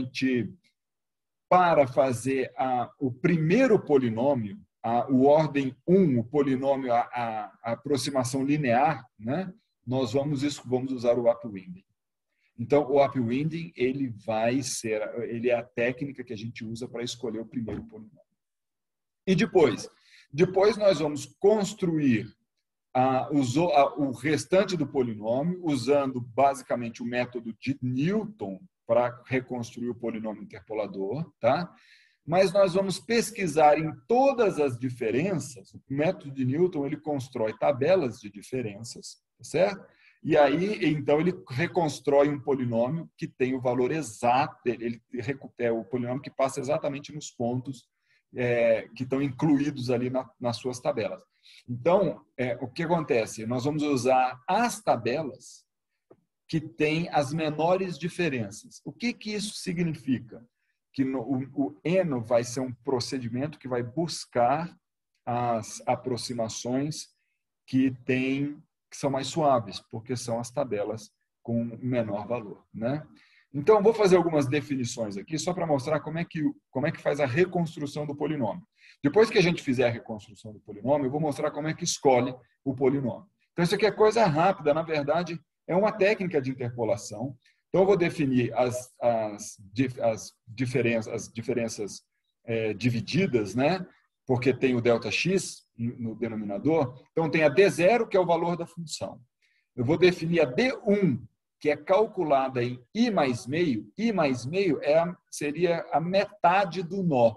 para fazer o primeiro polinômio, o ordem 1, o polinômio, a aproximação linear, né? Nós vamos usar o upwinding. Então, o upwinding ele é a técnica que a gente usa para escolher o primeiro polinômio. E depois nós vamos construir o restante do polinômio usando basicamente o método de Newton para reconstruir o polinômio interpolador, tá? Mas nós vamos pesquisar em todas as diferenças. O método de Newton ele constrói tabelas de diferenças, certo? E aí, então, ele reconstrói um polinômio que tem o valor exato, ele recupera o polinômio que passa exatamente nos pontos que estão incluídos ali nas suas tabelas. Então, o que acontece? Nós vamos usar as tabelas que têm as menores diferenças. O que isso significa? Que o ENO vai ser um procedimento que vai buscar as aproximações que são mais suaves, porque são as tabelas com menor valor, né? Então, vou fazer algumas definições aqui, só para mostrar como é que faz a reconstrução do polinômio. Depois que a gente fizer a reconstrução do polinômio, eu vou mostrar como é que escolhe o polinômio. Então, isso aqui é coisa rápida, na verdade, é uma técnica de interpolação. Então, eu vou definir as diferenças divididas, né? Porque tem o ΔX no denominador. Então, tem a D0, que é o valor da função. Eu vou definir a D1, que é calculada em I mais meio. I mais meio seria a metade do nó.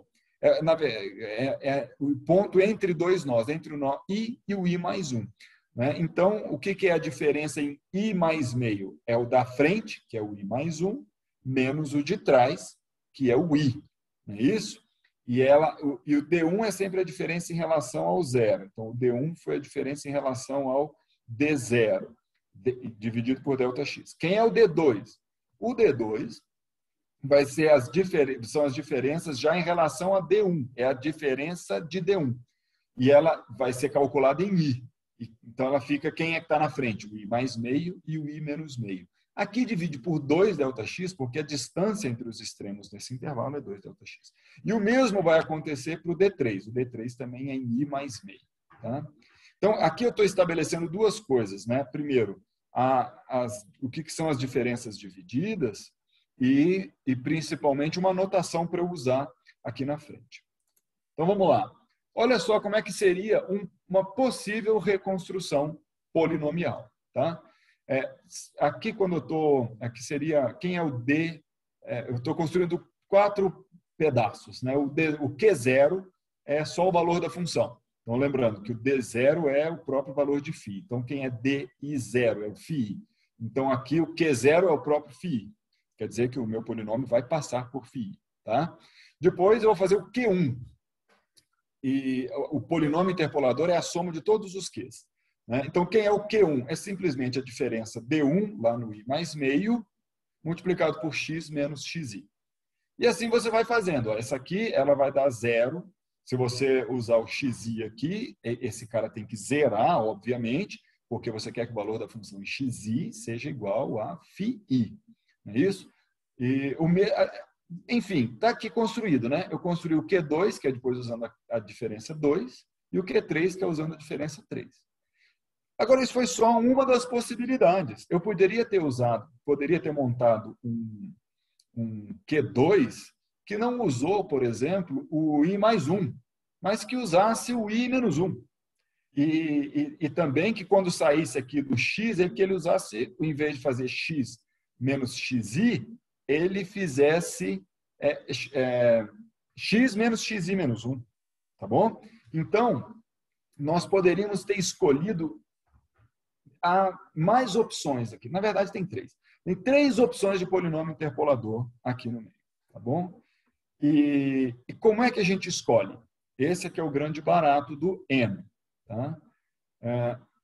O ponto entre dois nós, entre o nó I e o I mais 1. Né? Então, o que é a diferença em I mais meio? É o da frente, que é o I mais 1, menos o de trás, que é o I. Não é isso? E o D1 é sempre a diferença em relação ao zero. Então, o D1 foi a diferença em relação ao D0, dividido por ΔX. Quem é o D2? O D2 vai ser são as diferenças já em relação a D1. É a diferença de D1. E ela vai ser calculada em I. Então, ela fica quem é que está na frente? O I mais meio e o I menos meio. Aqui divide por 2 ΔX, porque a distância entre os extremos desse intervalo é 2 ΔX. E o mesmo vai acontecer para o D3. O D3 também é em I mais meio. Tá? Então, aqui eu estou estabelecendo duas coisas. Né? Primeiro, o que são as diferenças divididas e principalmente uma notação para eu usar aqui na frente. Então, vamos lá. Olha só como é que seria uma possível reconstrução polinomial. Tá? Aqui, quando eu estou... Aqui seria... Quem é o D? Eu estou construindo 4 pedaços. Né? O Q0 é só o valor da função. Então, lembrando que o D0 é o próprio valor de φ. Então, quem é DI0 é o φ. Então, aqui o Q0 é o próprio φ. Quer dizer que o meu polinômio vai passar por φ. Tá? Depois, eu vou fazer o Q1. E o polinômio interpolador é a soma de todos os Qs. Né? Então, quem é o Q1? É simplesmente a diferença D1, lá no I mais meio, multiplicado por x menos xi. E assim você vai fazendo. Essa aqui ela vai dar 0. Se você usar o xi aqui, esse cara tem que zerar, obviamente, porque você quer que o valor da função em xi seja igual a φi. Não é isso? Enfim, está aqui construído. Né? Eu construí o Q2, que é depois usando a diferença 2, e o Q3, que é usando a diferença 3. Agora, isso foi só uma das possibilidades. Eu poderia ter montado um Q2 que não usou, por exemplo, o I mais 1, mas que usasse o I menos 1. E também que quando saísse aqui do X, que ele usasse, em vez de fazer X menos XI, ele fizesse X menos XI menos 1. Tá bom? Então, nós poderíamos ter escolhido mais opções aqui. Na verdade, tem 3. Tem 3 opções de polinômio interpolador aqui no meio. Tá bom? E como é que a gente escolhe? Esse aqui é o grande barato do N. Tá?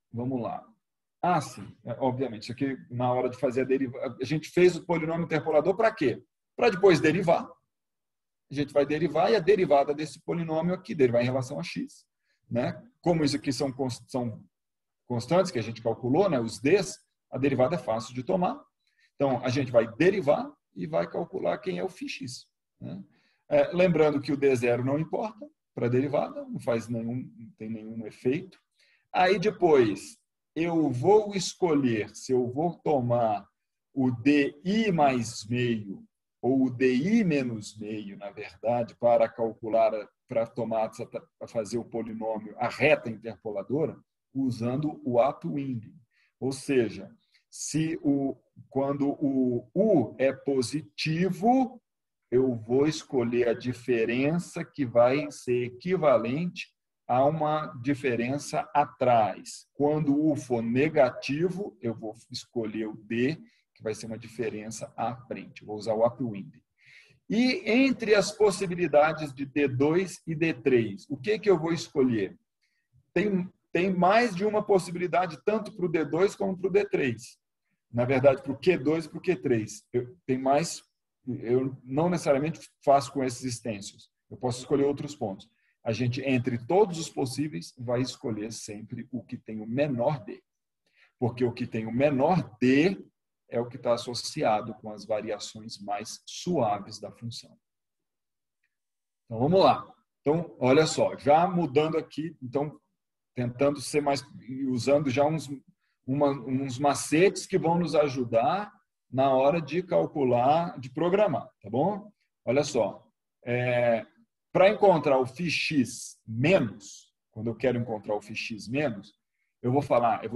Vamos lá. Ah, sim. Obviamente, isso aqui, na hora de fazer a deriva, a gente fez o polinômio interpolador para quê? Para depois derivar. A gente vai derivar e a derivada desse polinômio aqui, derivar em relação a x. Né? Como isso aqui são constantes que a gente calculou, né? Os d's, a derivada é fácil de tomar. Então, a gente vai derivar e vai calcular quem é o φx. Né? Lembrando que o d0 não importa para a derivada, não tem nenhum efeito. Aí depois, eu vou escolher se eu vou tomar o DI mais meio ou o DI menos meio, na verdade, para calcular, para fazer o polinômio, a reta interpoladora, usando o upwinding. Ou seja, quando o U é positivo, eu vou escolher a diferença que vai ser equivalente a uma diferença atrás. Quando o U for negativo, eu vou escolher o D, que vai ser uma diferença à frente. Vou usar o upwinding. E entre as possibilidades de D2 e D3, o que eu vou escolher? Tem mais de uma possibilidade, tanto para o D2 como para o D3. Na verdade, para o Q2 e para o Q3. Eu não necessariamente faço com esses extensos. Eu posso escolher outros pontos. A gente, entre todos os possíveis, vai escolher sempre o que tem o menor D. Porque o que tem o menor D é o que está associado com as variações mais suaves da função. Então, vamos lá. Então, olha só, já mudando aqui, então, tentando ser mais, usando já uns macetes que vão nos ajudar na hora de calcular, de programar, tá bom? Olha só, para encontrar o φx menos, quando eu quero encontrar o φx menos, eu vou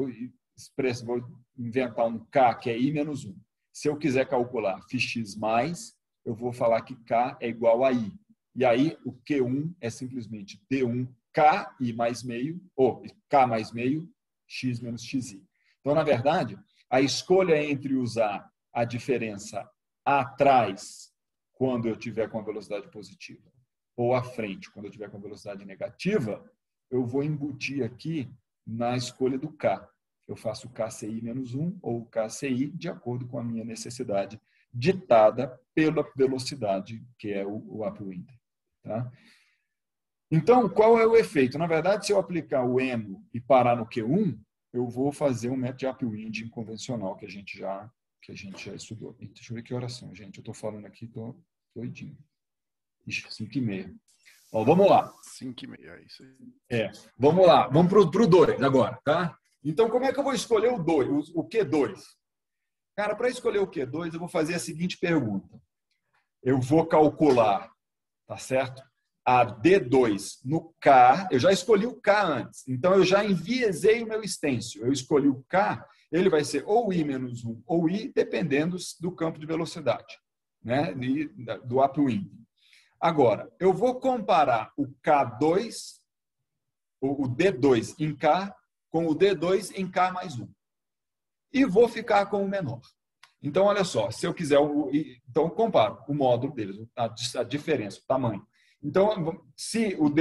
inventar um k que é i menos 1. Se eu quiser calcular φx mais, eu vou falar que k é igual a i. E aí o Q1 é simplesmente D1 k i mais meio, ou k mais meio, x menos xi. Então, na verdade, a escolha entre usar a diferença atrás, quando eu tiver com a velocidade positiva, ou à frente, quando eu tiver com a velocidade negativa, eu vou embutir aqui na escolha do k. Eu faço o KCI menos 1 ou o KCI de acordo com a minha necessidade, ditada pela velocidade, que é o upwind. Tá? Então, qual é o efeito? Na verdade, se eu aplicar o eno e parar no Q1, eu vou fazer um método de upwinding convencional que a gente já estudou. Deixa eu ver que oração, gente. Eu estou falando aqui, estou doidinho. Ixi, 5h30. Ó, vamos lá. 5h30, é isso aí. Vamos lá. Vamos para o 2 agora, tá? Então, como é que eu vou escolher o Q2? Cara, para escolher o Q2, eu vou fazer a seguinte pergunta. Eu vou calcular, tá certo? A D2 no K, eu já escolhi o K antes, então eu já enviesei o meu extensio. Eu escolhi o K, ele vai ser ou I menos 1 ou I, dependendo do campo de velocidade, né? Do upwind. Agora, eu vou comparar o K2, o D2 em K, com o D2 em K mais 1. E vou ficar com o menor. Então, olha só, se eu quiser, então eu comparo o módulo deles, a diferença, o tamanho. Então, se o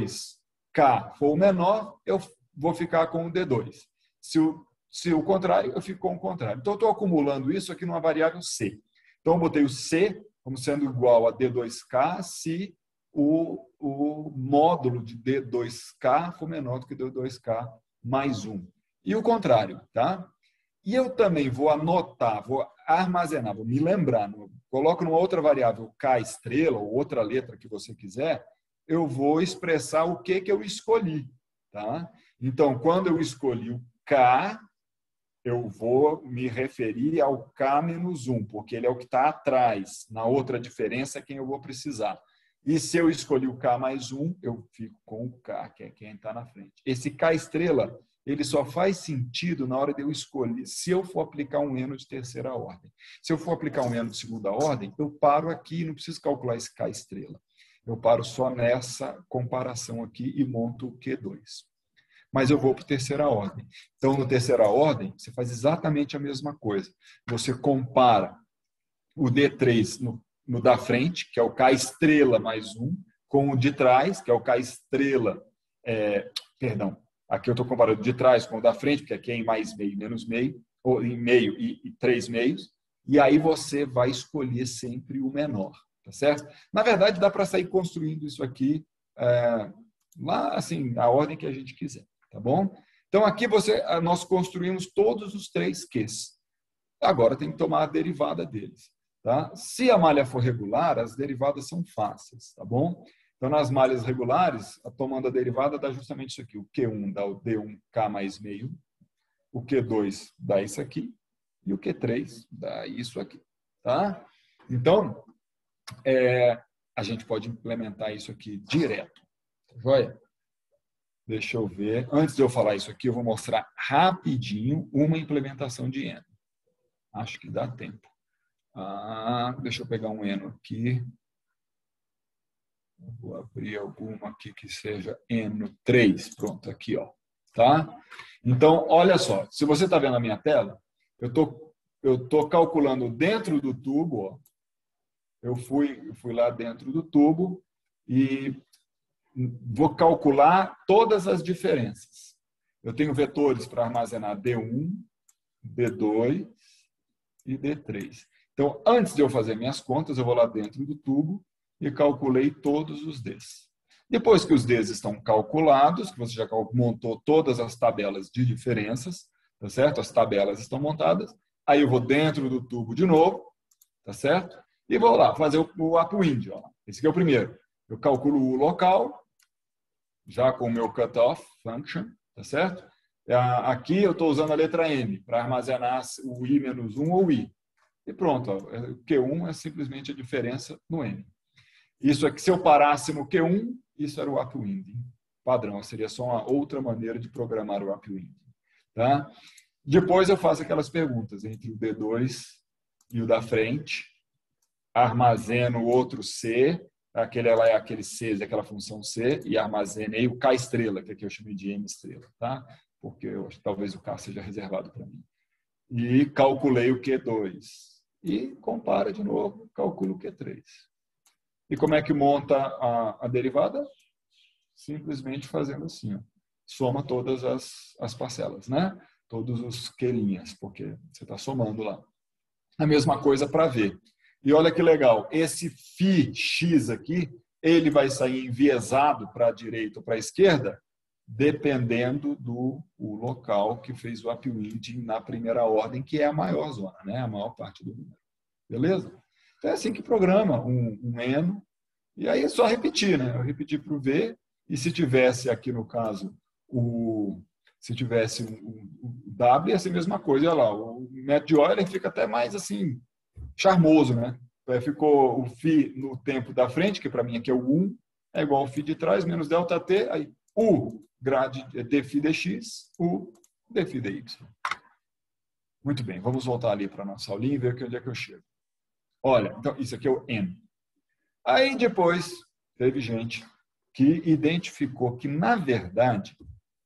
D2K for o menor, eu vou ficar com o D2. Se o contrário, eu fico com o contrário. Então, eu estou acumulando isso aqui numa variável C. Então, eu botei o C como sendo igual a D2K se o módulo de D2K for menor do que D2K mais 1. E o contrário, tá? E eu também vou anotar, vou armazenar, vou me lembrar, coloco numa outra variável K estrela ou outra letra que você quiser, eu vou expressar o que eu escolhi, tá? Então, quando eu escolhi o K, eu vou me referir ao K menos 1, porque ele é o que está atrás. Na outra diferença é quem eu vou precisar. E se eu escolhi o K mais 1, eu fico com o K, que é quem está na frente. Esse K estrela, ele só faz sentido na hora de eu escolher, se eu for aplicar um eno de terceira ordem. Se eu for aplicar um eno de segunda ordem, eu paro aqui, não preciso calcular esse K estrela. Eu paro só nessa comparação aqui e monto o Q2. Mas eu vou para a terceira ordem. Então, no terceira ordem, você faz exatamente a mesma coisa. Você compara o D3 no da frente, que é o K estrela mais 1, com o de trás, que é o K estrela, Aqui eu estou comparando de trás com o da frente, porque aqui é em mais meio, menos meio, ou em meio e 3 meios. E aí você vai escolher sempre o menor, tá certo? Na verdade, dá para sair construindo isso aqui lá, assim, a ordem que a gente quiser, tá bom? Então, aqui nós construímos todos os 3 Qs. Agora tem que tomar a derivada deles, tá? Se a malha for regular, as derivadas são fáceis, tá bom? Então, nas malhas regulares, tomando a derivada dá justamente isso aqui. O Q1 dá o D1K mais meio, o Q2 dá isso aqui, e o Q3 dá isso aqui, tá? Então, a gente pode implementar isso aqui direto, tá joia? Deixa eu ver. Antes de eu falar isso aqui, eu vou mostrar rapidinho uma implementação de Eno. Acho que dá tempo. Deixa eu pegar um Eno aqui. Vou abrir alguma aqui que seja Eno 3. Pronto, aqui, ó. Tá? Então, olha só. Se você está vendo a minha tela, eu tô calculando dentro do tubo, ó. Eu fui lá dentro do tubo e vou calcular todas as diferenças. Eu tenho vetores para armazenar D1, D2 e D3. Então, antes de eu fazer minhas contas, eu vou lá dentro do tubo e calculei todos os Ds. Depois que os Ds estão calculados, que você já montou todas as tabelas de diferenças, tá certo? As tabelas estão montadas. Aí eu vou dentro do tubo de novo, tá certo? E vou lá fazer o upwind. Ó. Esse aqui é o primeiro. Eu calculo o local, já com o meu cutoff function, tá certo? Aqui eu estou usando a letra M para armazenar o I-1 ou I. E pronto, ó, o Q1 é simplesmente a diferença no M. Isso aqui, se eu parasse no Q1, isso era o upwind padrão. Seria só uma outra maneira de programar o upwind. Tá? Depois eu faço aquelas perguntas entre o D2 e o da frente. Armazeno o outro C, aquele lá é aquele C, aquela função C, e armazenei o K estrela, que aqui eu chamei de M estrela, tá? Porque talvez o K seja reservado para mim. E calculei o Q2. E compara de novo, calculo o Q3. E como é que monta a derivada? Simplesmente fazendo assim, ó. Soma todas as parcelas, né? Todos os Q'linhas, porque você está somando lá. A mesma coisa para V. E olha que legal, esse φx aqui, ele vai sair enviesado para a direita ou para a esquerda, dependendo do local que fez o upwind na primeira ordem, que é a maior zona, né? A maior parte do número. Beleza? Então é assim que programa um Eno. E aí é só repetir, né? Eu repeti para o V, e se tivesse aqui no caso se tivesse o W, ia ser a mesma coisa. Olha lá, o método de Euler fica até mais assim, charmoso, né? Ficou o φ no tempo da frente, que para mim aqui é o 1, é igual ao φ de trás, menos ΔT, aí U grade dφ dx, U dφ dy. Muito bem, vamos voltar ali para a nossa aulinha e ver onde é que eu chego. Olha, então isso aqui é o N. Aí depois teve gente que identificou que, na verdade,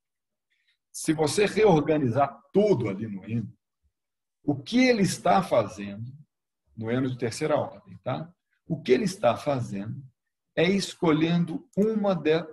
se você reorganizar tudo ali no Eno, o que ele está fazendo, no Eno de terceira ordem, tá? O que ele está fazendo é escolhendo uma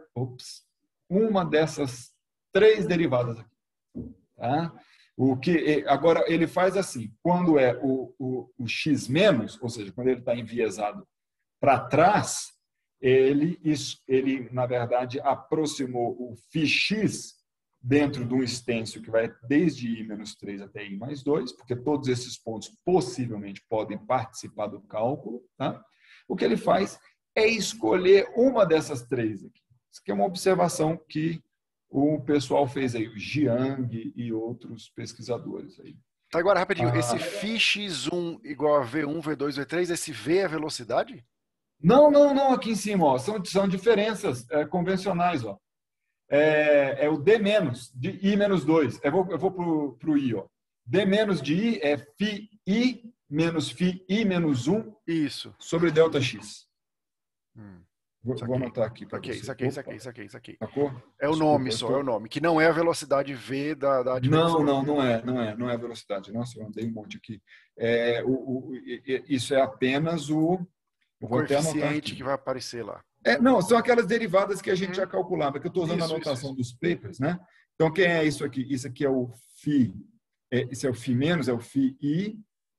dessas 3 derivadas aqui. Tá? Agora, ele faz assim, quando é o x menos, ou seja, quando ele está enviesado para trás, ele, na verdade, aproximou o φx dentro de um extenso que vai desde I-3 até I+2, porque todos esses pontos possivelmente podem participar do cálculo. Tá? O que ele faz é escolher uma dessas 3 aqui. Isso aqui é uma observação que o pessoal fez aí, o Jiang e outros pesquisadores aí. Tá, agora rapidinho, esse φx1 igual a V1, V2, V3, esse V é a velocidade? Não, aqui em cima, ó, são diferenças convencionais, ó. É o D menos de I-2. Eu vou para o I, ó. D menos de I é φI menos φI-1 isso sobre ΔX. Vou anotar aqui para você. Isso aqui. Sacou? É o nome só, é o nome, que não é a velocidade V da dimensão. Não é a velocidade. Nossa, eu andei um monte aqui. Isso é apenas o coeficiente que vai aparecer lá. Não, são aquelas derivadas que a gente já calculava, que eu estou usando a notação dos papers, né? Então, quem é isso aqui? Isso aqui é o φ, esse é o φ menos, é o φi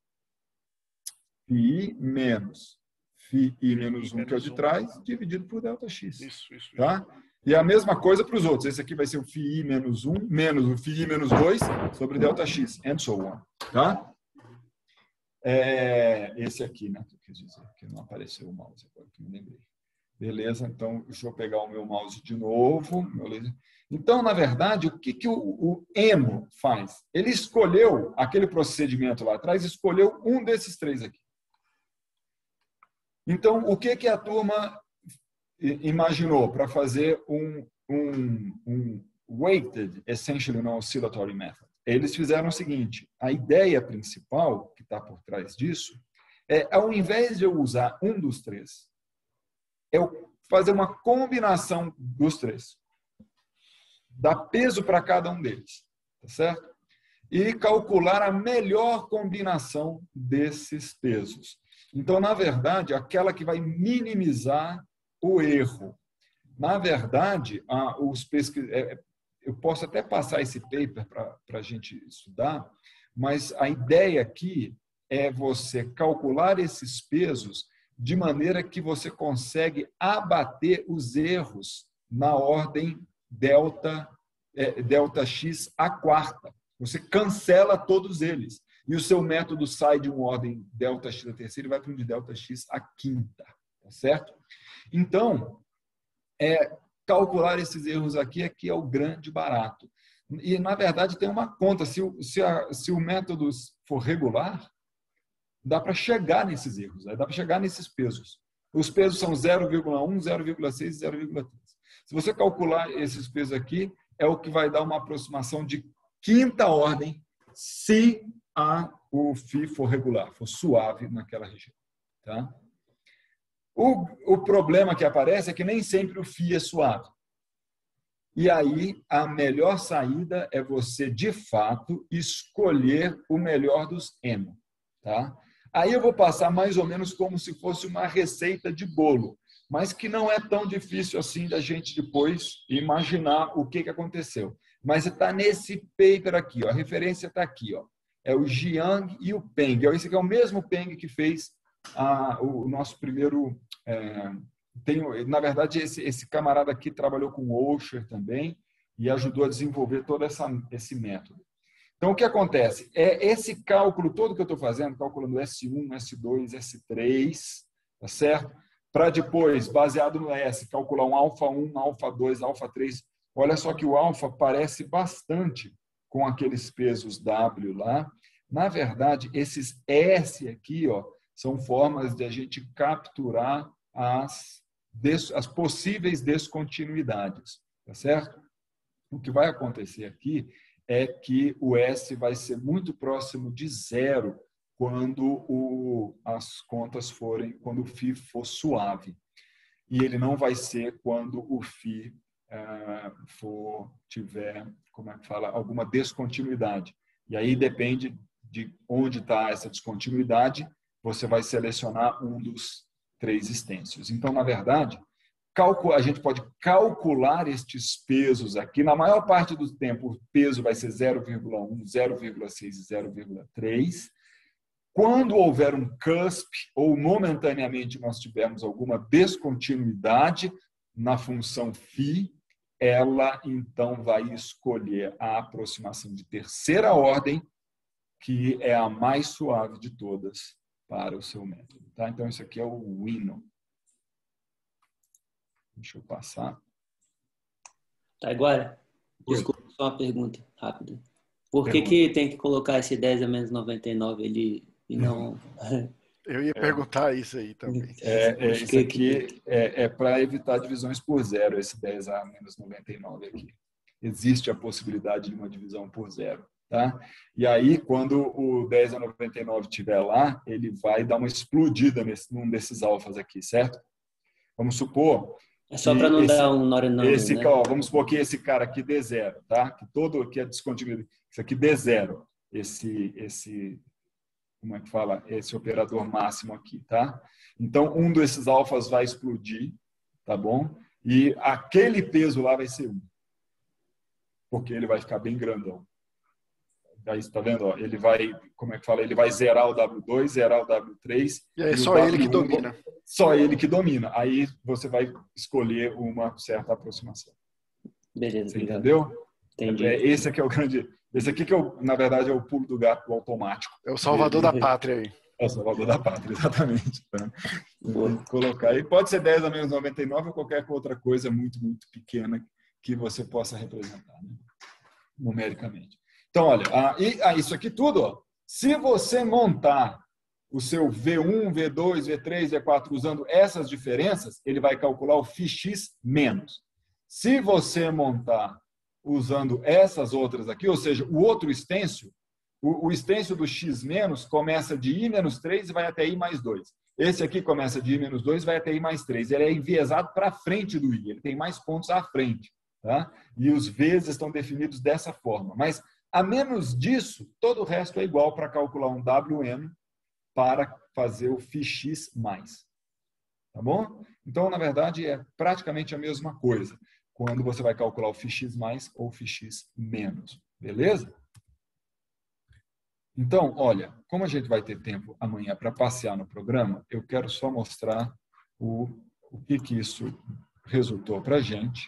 menos φi menos 1, que é o de trás, dividido por ΔX. Isso. Tá? E a mesma coisa para os outros. Esse aqui vai ser o φi menos 1, menos o φi menos 2, sobre ΔX, and so on. Tá? Esse aqui, né? Que eu quis dizer, que não apareceu o mouse agora, que me lembrei. Beleza, então deixa eu pegar o meu mouse de novo. Então, na verdade, o que o Emo faz? Ele escolheu aquele procedimento lá atrás, escolheu um desses três aqui. Então, o que a turma imaginou para fazer um weighted essentially non-oscillatory method? Eles fizeram o seguinte: a ideia principal que está por trás disso ao invés de eu usar um dos três, eu fazer uma combinação dos três. Dar peso para cada um deles, tá certo? E calcular a melhor combinação desses pesos. Então, na verdade, aquela que vai minimizar o erro. Na verdade, eu posso até passar esse paper para a gente estudar, mas a ideia aqui é você calcular esses pesos de maneira que você consegue abater os erros na ordem ΔX à quarta. Você cancela todos eles. E o seu método sai de uma ordem ΔX à terceira e vai para um de ΔX à quinta. Tá certo? Então, calcular esses erros aqui é o grande barato. E, na verdade, tem uma conta. Se o método for regular, dá para chegar nesses erros, dá para chegar nesses pesos. Os pesos são 0,1, 0,6 e 0,3. Se você calcular esses pesos aqui, é o que vai dar uma aproximação de quinta ordem, se o φ for regular, for suave naquela região. Tá? O problema que aparece é que nem sempre o φ é suave. E aí, a melhor saída é você, de fato, escolher o melhor dos Emo. Tá? Aí eu vou passar mais ou menos como se fosse uma receita de bolo, mas que não é tão difícil assim da gente depois imaginar o que aconteceu. Mas está nesse paper aqui, ó, a referência está aqui. Ó, é o Jiang e o Peng. Esse aqui é o mesmo Peng que fez o nosso primeiro... na verdade, esse camarada aqui trabalhou com o Osher também e ajudou a desenvolver todo esse método. Então, o que acontece? Esse cálculo todo que eu estou fazendo, calculando S1, S2, S3, tá certo? Para depois, baseado no S, calcular um alfa 1, alfa 2, alfa 3. Olha só que o alfa parece bastante com aqueles pesos W lá. Na verdade, esses S aqui, ó, são formas de a gente capturar as possíveis descontinuidades, tá certo? O que vai acontecer aqui é que o S vai ser muito próximo de zero quando as contas quando o φ for suave. E ele não vai ser quando o φ tiver, como é que fala, alguma descontinuidade. E aí depende de onde está essa descontinuidade, você vai selecionar um dos três extensos. Então, na verdade, a gente pode calcular estes pesos aqui. Na maior parte do tempo, o peso vai ser 0,1, 0,6 e 0,3. Quando houver um cusp, ou momentaneamente nós tivermos alguma descontinuidade na função φ, ela então vai escolher a aproximação de terceira ordem, que é a mais suave de todas para o seu método. Tá? Então, isso aqui é o Wino. Deixa eu passar. Tá, agora, desculpa, só uma pergunta rápida. Por que tem que colocar esse 10 a menos 99 ali e não... Eu ia perguntar isso aí também. Isso aqui é para evitar divisões por zero, esse 10 a menos 99 aqui. Existe a possibilidade de uma divisão por zero. Tá? E aí, quando o 10 a 99 estiver lá, ele vai dar uma explodida num desses alfas aqui, certo? Vamos supor... É só para não dar um not a number, né? Vamos supor que esse cara aqui dê zero, tá? Que é descontinuidade. Isso aqui dê zero. Como é que fala? Esse operador máximo aqui, tá? Então, um desses alfas vai explodir tá bom? E aquele peso lá vai ser 1, porque ele vai ficar bem grandão. Aí você tá vendo? Ó, ele vai, como é que fala? Ele vai zerar o W2, zerar o W3. E é e só ele que domina. Só ele que domina. Aí você vai escolher uma certa aproximação. Beleza, você entendeu? Entendi. Esse aqui é o grande... Esse aqui que, na verdade, é o pulo do gato automático. É o salvador da pátria aí. É o salvador da pátria, exatamente. Tá? Tem que colocar aí. Pode ser 10 a menos 99 ou qualquer outra coisa muito, muito pequena que você possa representar, né? Numericamente. Então, olha, isso aqui tudo, ó, se você montar o seu V1, V2, V3, V4 usando essas diferenças, ele vai calcular o φx menos. Se você montar usando essas outras aqui, ou seja, o outro extensio, o extensio do x menos começa de i menos 3 e vai até i mais 2. Esse aqui começa de i menos 2 e vai até i mais 3. Ele é enviesado para frente do i, ele tem mais pontos à frente. Tá? E os v's estão definidos dessa forma. Mas, a menos disso, todo o resto é igual para calcular um WM para fazer o φx mais. Tá bom? Então, na verdade, é praticamente a mesma coisa quando você vai calcular o φx mais ou o φx menos. Beleza? Então, olha, como a gente vai ter tempo amanhã para passear no programa, eu quero só mostrar o que isso resultou para a gente.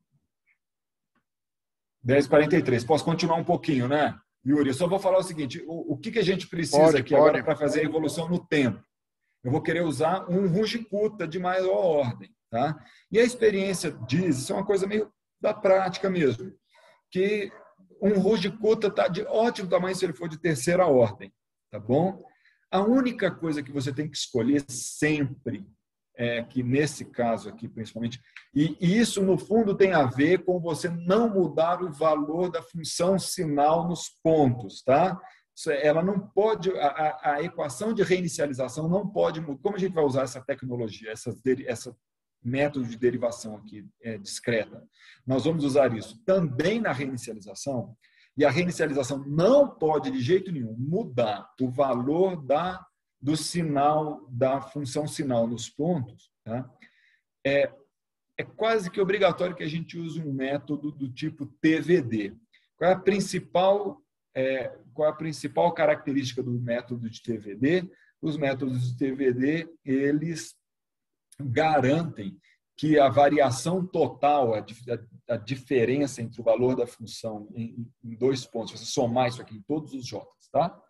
10h43. Posso continuar um pouquinho, né, Yuri? Eu só vou falar o seguinte, o que a gente precisa aqui agora para fazer a evolução no tempo? Eu vou querer usar um Runge-Kutta de maior ordem. Tá? E a experiência diz, isso é uma coisa meio da prática mesmo, que um Runge-Kutta está de ótimo tamanho se ele for de terceira ordem. Tá bom? A única coisa que você tem que escolher sempre que nesse caso aqui, principalmente, e isso, no fundo, tem a ver com você não mudar o valor da função sinal nos pontos, tá? Ela não pode, a equação de reinicialização não pode mudar. Como a gente vai usar essa tecnologia, essa método de derivação aqui discreta? Nós vamos usar isso também na reinicialização, e a reinicialização não pode, de jeito nenhum, mudar o valor do sinal, da função sinal nos pontos, tá? É quase que obrigatório que a gente use um método do tipo TVD. Qual é a principal característica do método de TVD? Os métodos de TVD, eles garantem que a variação total, a diferença entre o valor da função em 2 pontos, você somar isso aqui em todos os J, tá?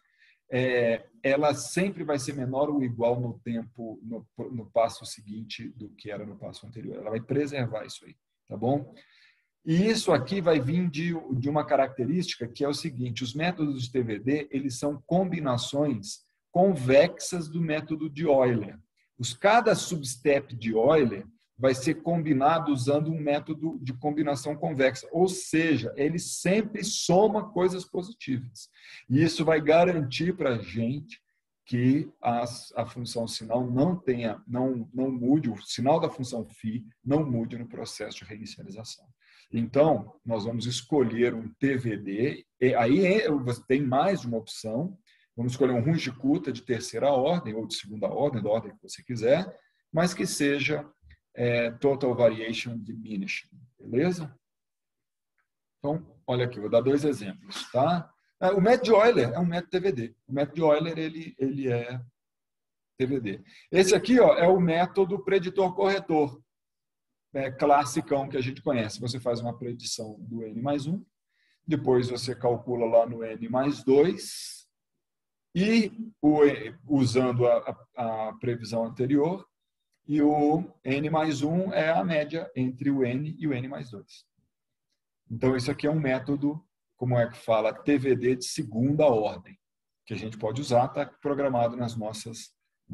Ela sempre vai ser menor ou igual no tempo, no passo seguinte do que era no passo anterior. Ela vai preservar isso aí, tá bom? E isso aqui vai vir de uma característica que é o seguinte, os métodos de TVD, eles são combinações convexas do método de Euler. Cada substep de Euler vai ser combinado usando um método de combinação convexa, ou seja, ele sempre soma coisas positivas. E isso vai garantir para a gente que a função sinal não mude, o sinal da função φ não mude no processo de reinicialização. Então, nós vamos escolher um TVD, e aí você tem mais de uma opção, vamos escolher um Runge-Kutta de terceira ordem, ou de segunda ordem, da ordem que você quiser, mas que seja Total Variation Diminishing, beleza? Então, olha aqui, vou dar 2 exemplos, tá? O método de Euler é um método TVD. O método de Euler, ele é TVD. Esse aqui, ó, é o método preditor-corretor, classicão que a gente conhece. Você faz uma predição do N mais 1, depois você calcula lá no N mais 2, e usando a previsão anterior, e o N mais 1 é a média entre o N e o N mais 2. Então, isso aqui é um método, como é que fala, TVD de segunda ordem, que a gente pode usar, está programado nas nossas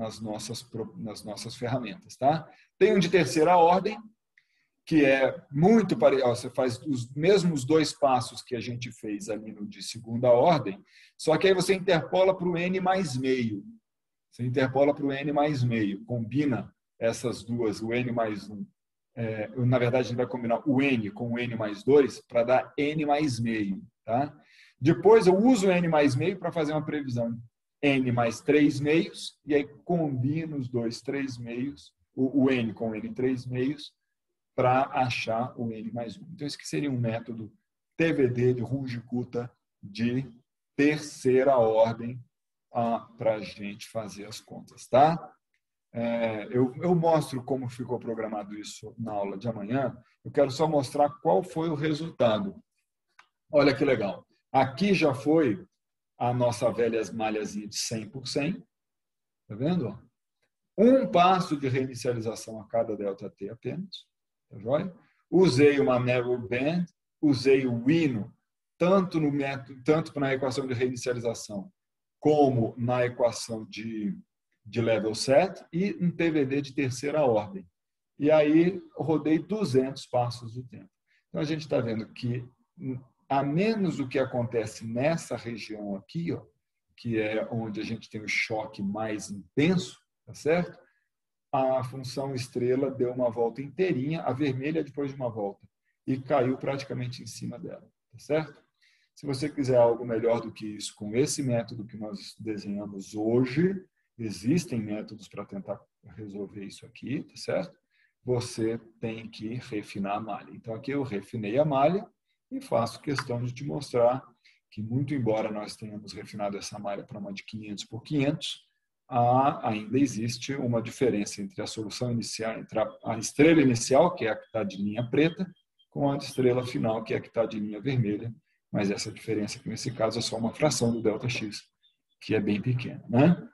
ferramentas. Tá? Tem um de terceira ordem, que é muito parecido, você faz os mesmos 2 passos que a gente fez ali no de segunda ordem, só que aí você interpola para o N mais meio. Você interpola para o N mais meio, combina essas duas, o N mais 1. Na verdade, a gente vai combinar o N com o N mais 2 para dar N mais meio. Tá? Depois, eu uso o N mais meio para fazer uma previsão N mais 3 meios, e aí combino os 2 3 meios o N com N 3 meios para achar o N mais 1. Então, esse aqui seria um método TVD de Runge-Kutta de terceira ordem para a gente fazer as contas, tá? Eu mostro como ficou programado isso na aula de amanhã. Eu quero só mostrar qual foi o resultado. Olha que legal. Aqui já foi a nossa velha malhazinha de 100 por 100. Tá vendo? Um passo de reinicialização a cada ΔT apenas. Tá joia? Usei uma narrow band, usei o Wino, tanto na equação de reinicialização como na equação de level set e um TVD de terceira ordem. E aí rodei 200 passos do tempo. Então a gente está vendo que, a menos o que acontece nessa região aqui, ó, que é onde a gente tem o choque mais intenso, tá certo? A função estrela deu uma volta inteirinha, a vermelha depois de uma volta, e caiu praticamente em cima dela, tá certo? Se você quiser algo melhor do que isso, com esse método que nós desenhamos hoje, existem métodos para tentar resolver isso aqui, tá certo? Você tem que refinar a malha. Então, aqui eu refinei a malha e faço questão de te mostrar que, muito embora nós tenhamos refinado essa malha para uma de 500 por 500, ainda existe uma diferença entre a solução inicial, entre a estrela inicial, que é a que está de linha preta, com a estrela final, que é a que está de linha vermelha. Mas essa diferença aqui, nesse caso, é só uma fração do ΔX, que é bem pequena, né?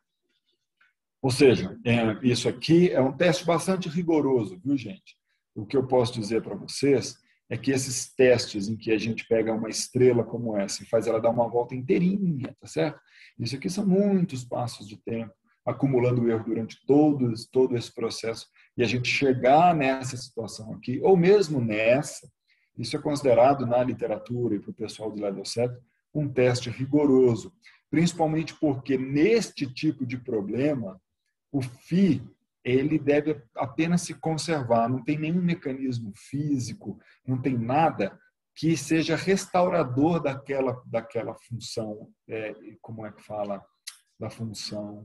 Ou seja, isso aqui é um teste bastante rigoroso, viu, gente? O que eu posso dizer para vocês é que esses testes em que a gente pega uma estrela como essa e faz ela dar uma volta inteirinha, tá certo? Isso aqui são muitos passos de tempo, acumulando erro durante todo esse processo, e a gente chegar nessa situação aqui, ou mesmo nessa, isso é considerado na literatura e para o pessoal de level 7 um teste rigoroso, principalmente porque neste tipo de problema, o Φ ele deve apenas se conservar, não tem nenhum mecanismo físico, não tem nada que seja restaurador daquela função, como é que fala, da função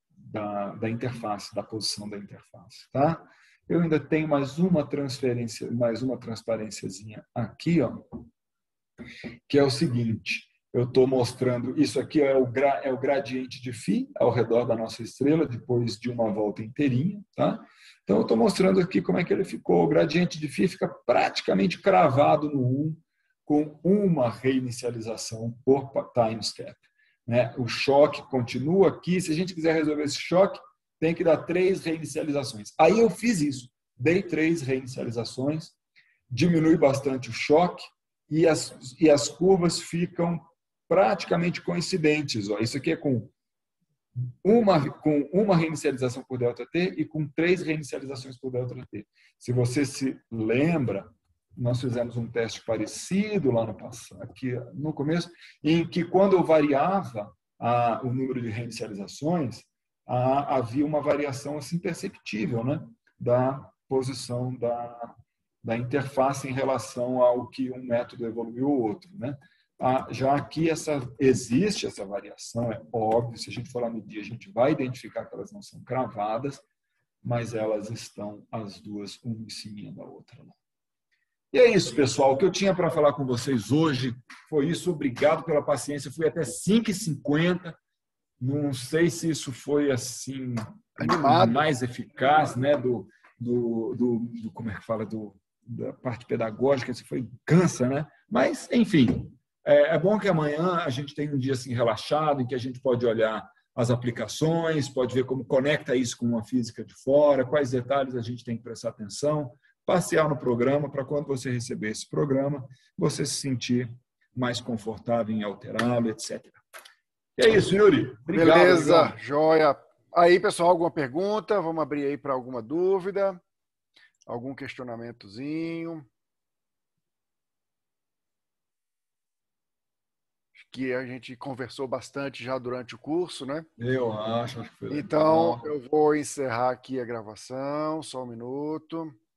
da interface, da posição da interface, tá? Eu ainda tenho mais uma transparênciazinha aqui, ó, que é o seguinte, eu estou mostrando, isso aqui é o gradiente de Φ ao redor da nossa estrela, depois de uma volta inteirinha, tá? Então, eu estou mostrando aqui como é que ele ficou. O gradiente de Φ fica praticamente cravado no 1, com uma reinicialização por time step, né? O choque continua aqui. Se a gente quiser resolver esse choque, tem que dar 3 reinicializações. Aí eu fiz isso, dei 3 reinicializações, diminui bastante o choque e as curvas ficam praticamente coincidentes. Ó. Isso aqui é com uma reinicialização por ΔT e com 3 reinicializações por ΔT. Se você se lembra, nós fizemos um teste parecido lá no passado, aqui no começo, em que quando eu variava o número de reinicializações, havia uma variação assim perceptível, né, da posição da interface em relação ao que um método evoluiu ou outro, né? Já aqui existe essa variação, é óbvio, se a gente for lá no dia, a gente vai identificar que elas não são cravadas, mas elas estão as duas, uma em cima da outra. E é isso, pessoal. O que eu tinha para falar com vocês hoje foi isso. Obrigado pela paciência. Fui até 5h50. Não sei se isso foi assim animado, mais eficaz, né? Como é que fala, da parte pedagógica. Se foi cansa, né? Mas, enfim. É bom que amanhã a gente tenha um dia assim relaxado, em que a gente pode olhar as aplicações, pode ver como conecta isso com uma física de fora, quais detalhes a gente tem que prestar atenção, passear no programa, para quando você receber esse programa, você se sentir mais confortável em alterá-lo, etc. E é isso, Yuri. Obrigado. Beleza, amigão. joia. Aí, pessoal, alguma pergunta? Vamos abrir aí para alguma dúvida, algum questionamentozinho. Que a gente conversou bastante já durante o curso, né? Eu acho que foi legal. Então, eu vou encerrar aqui a gravação, só um minuto.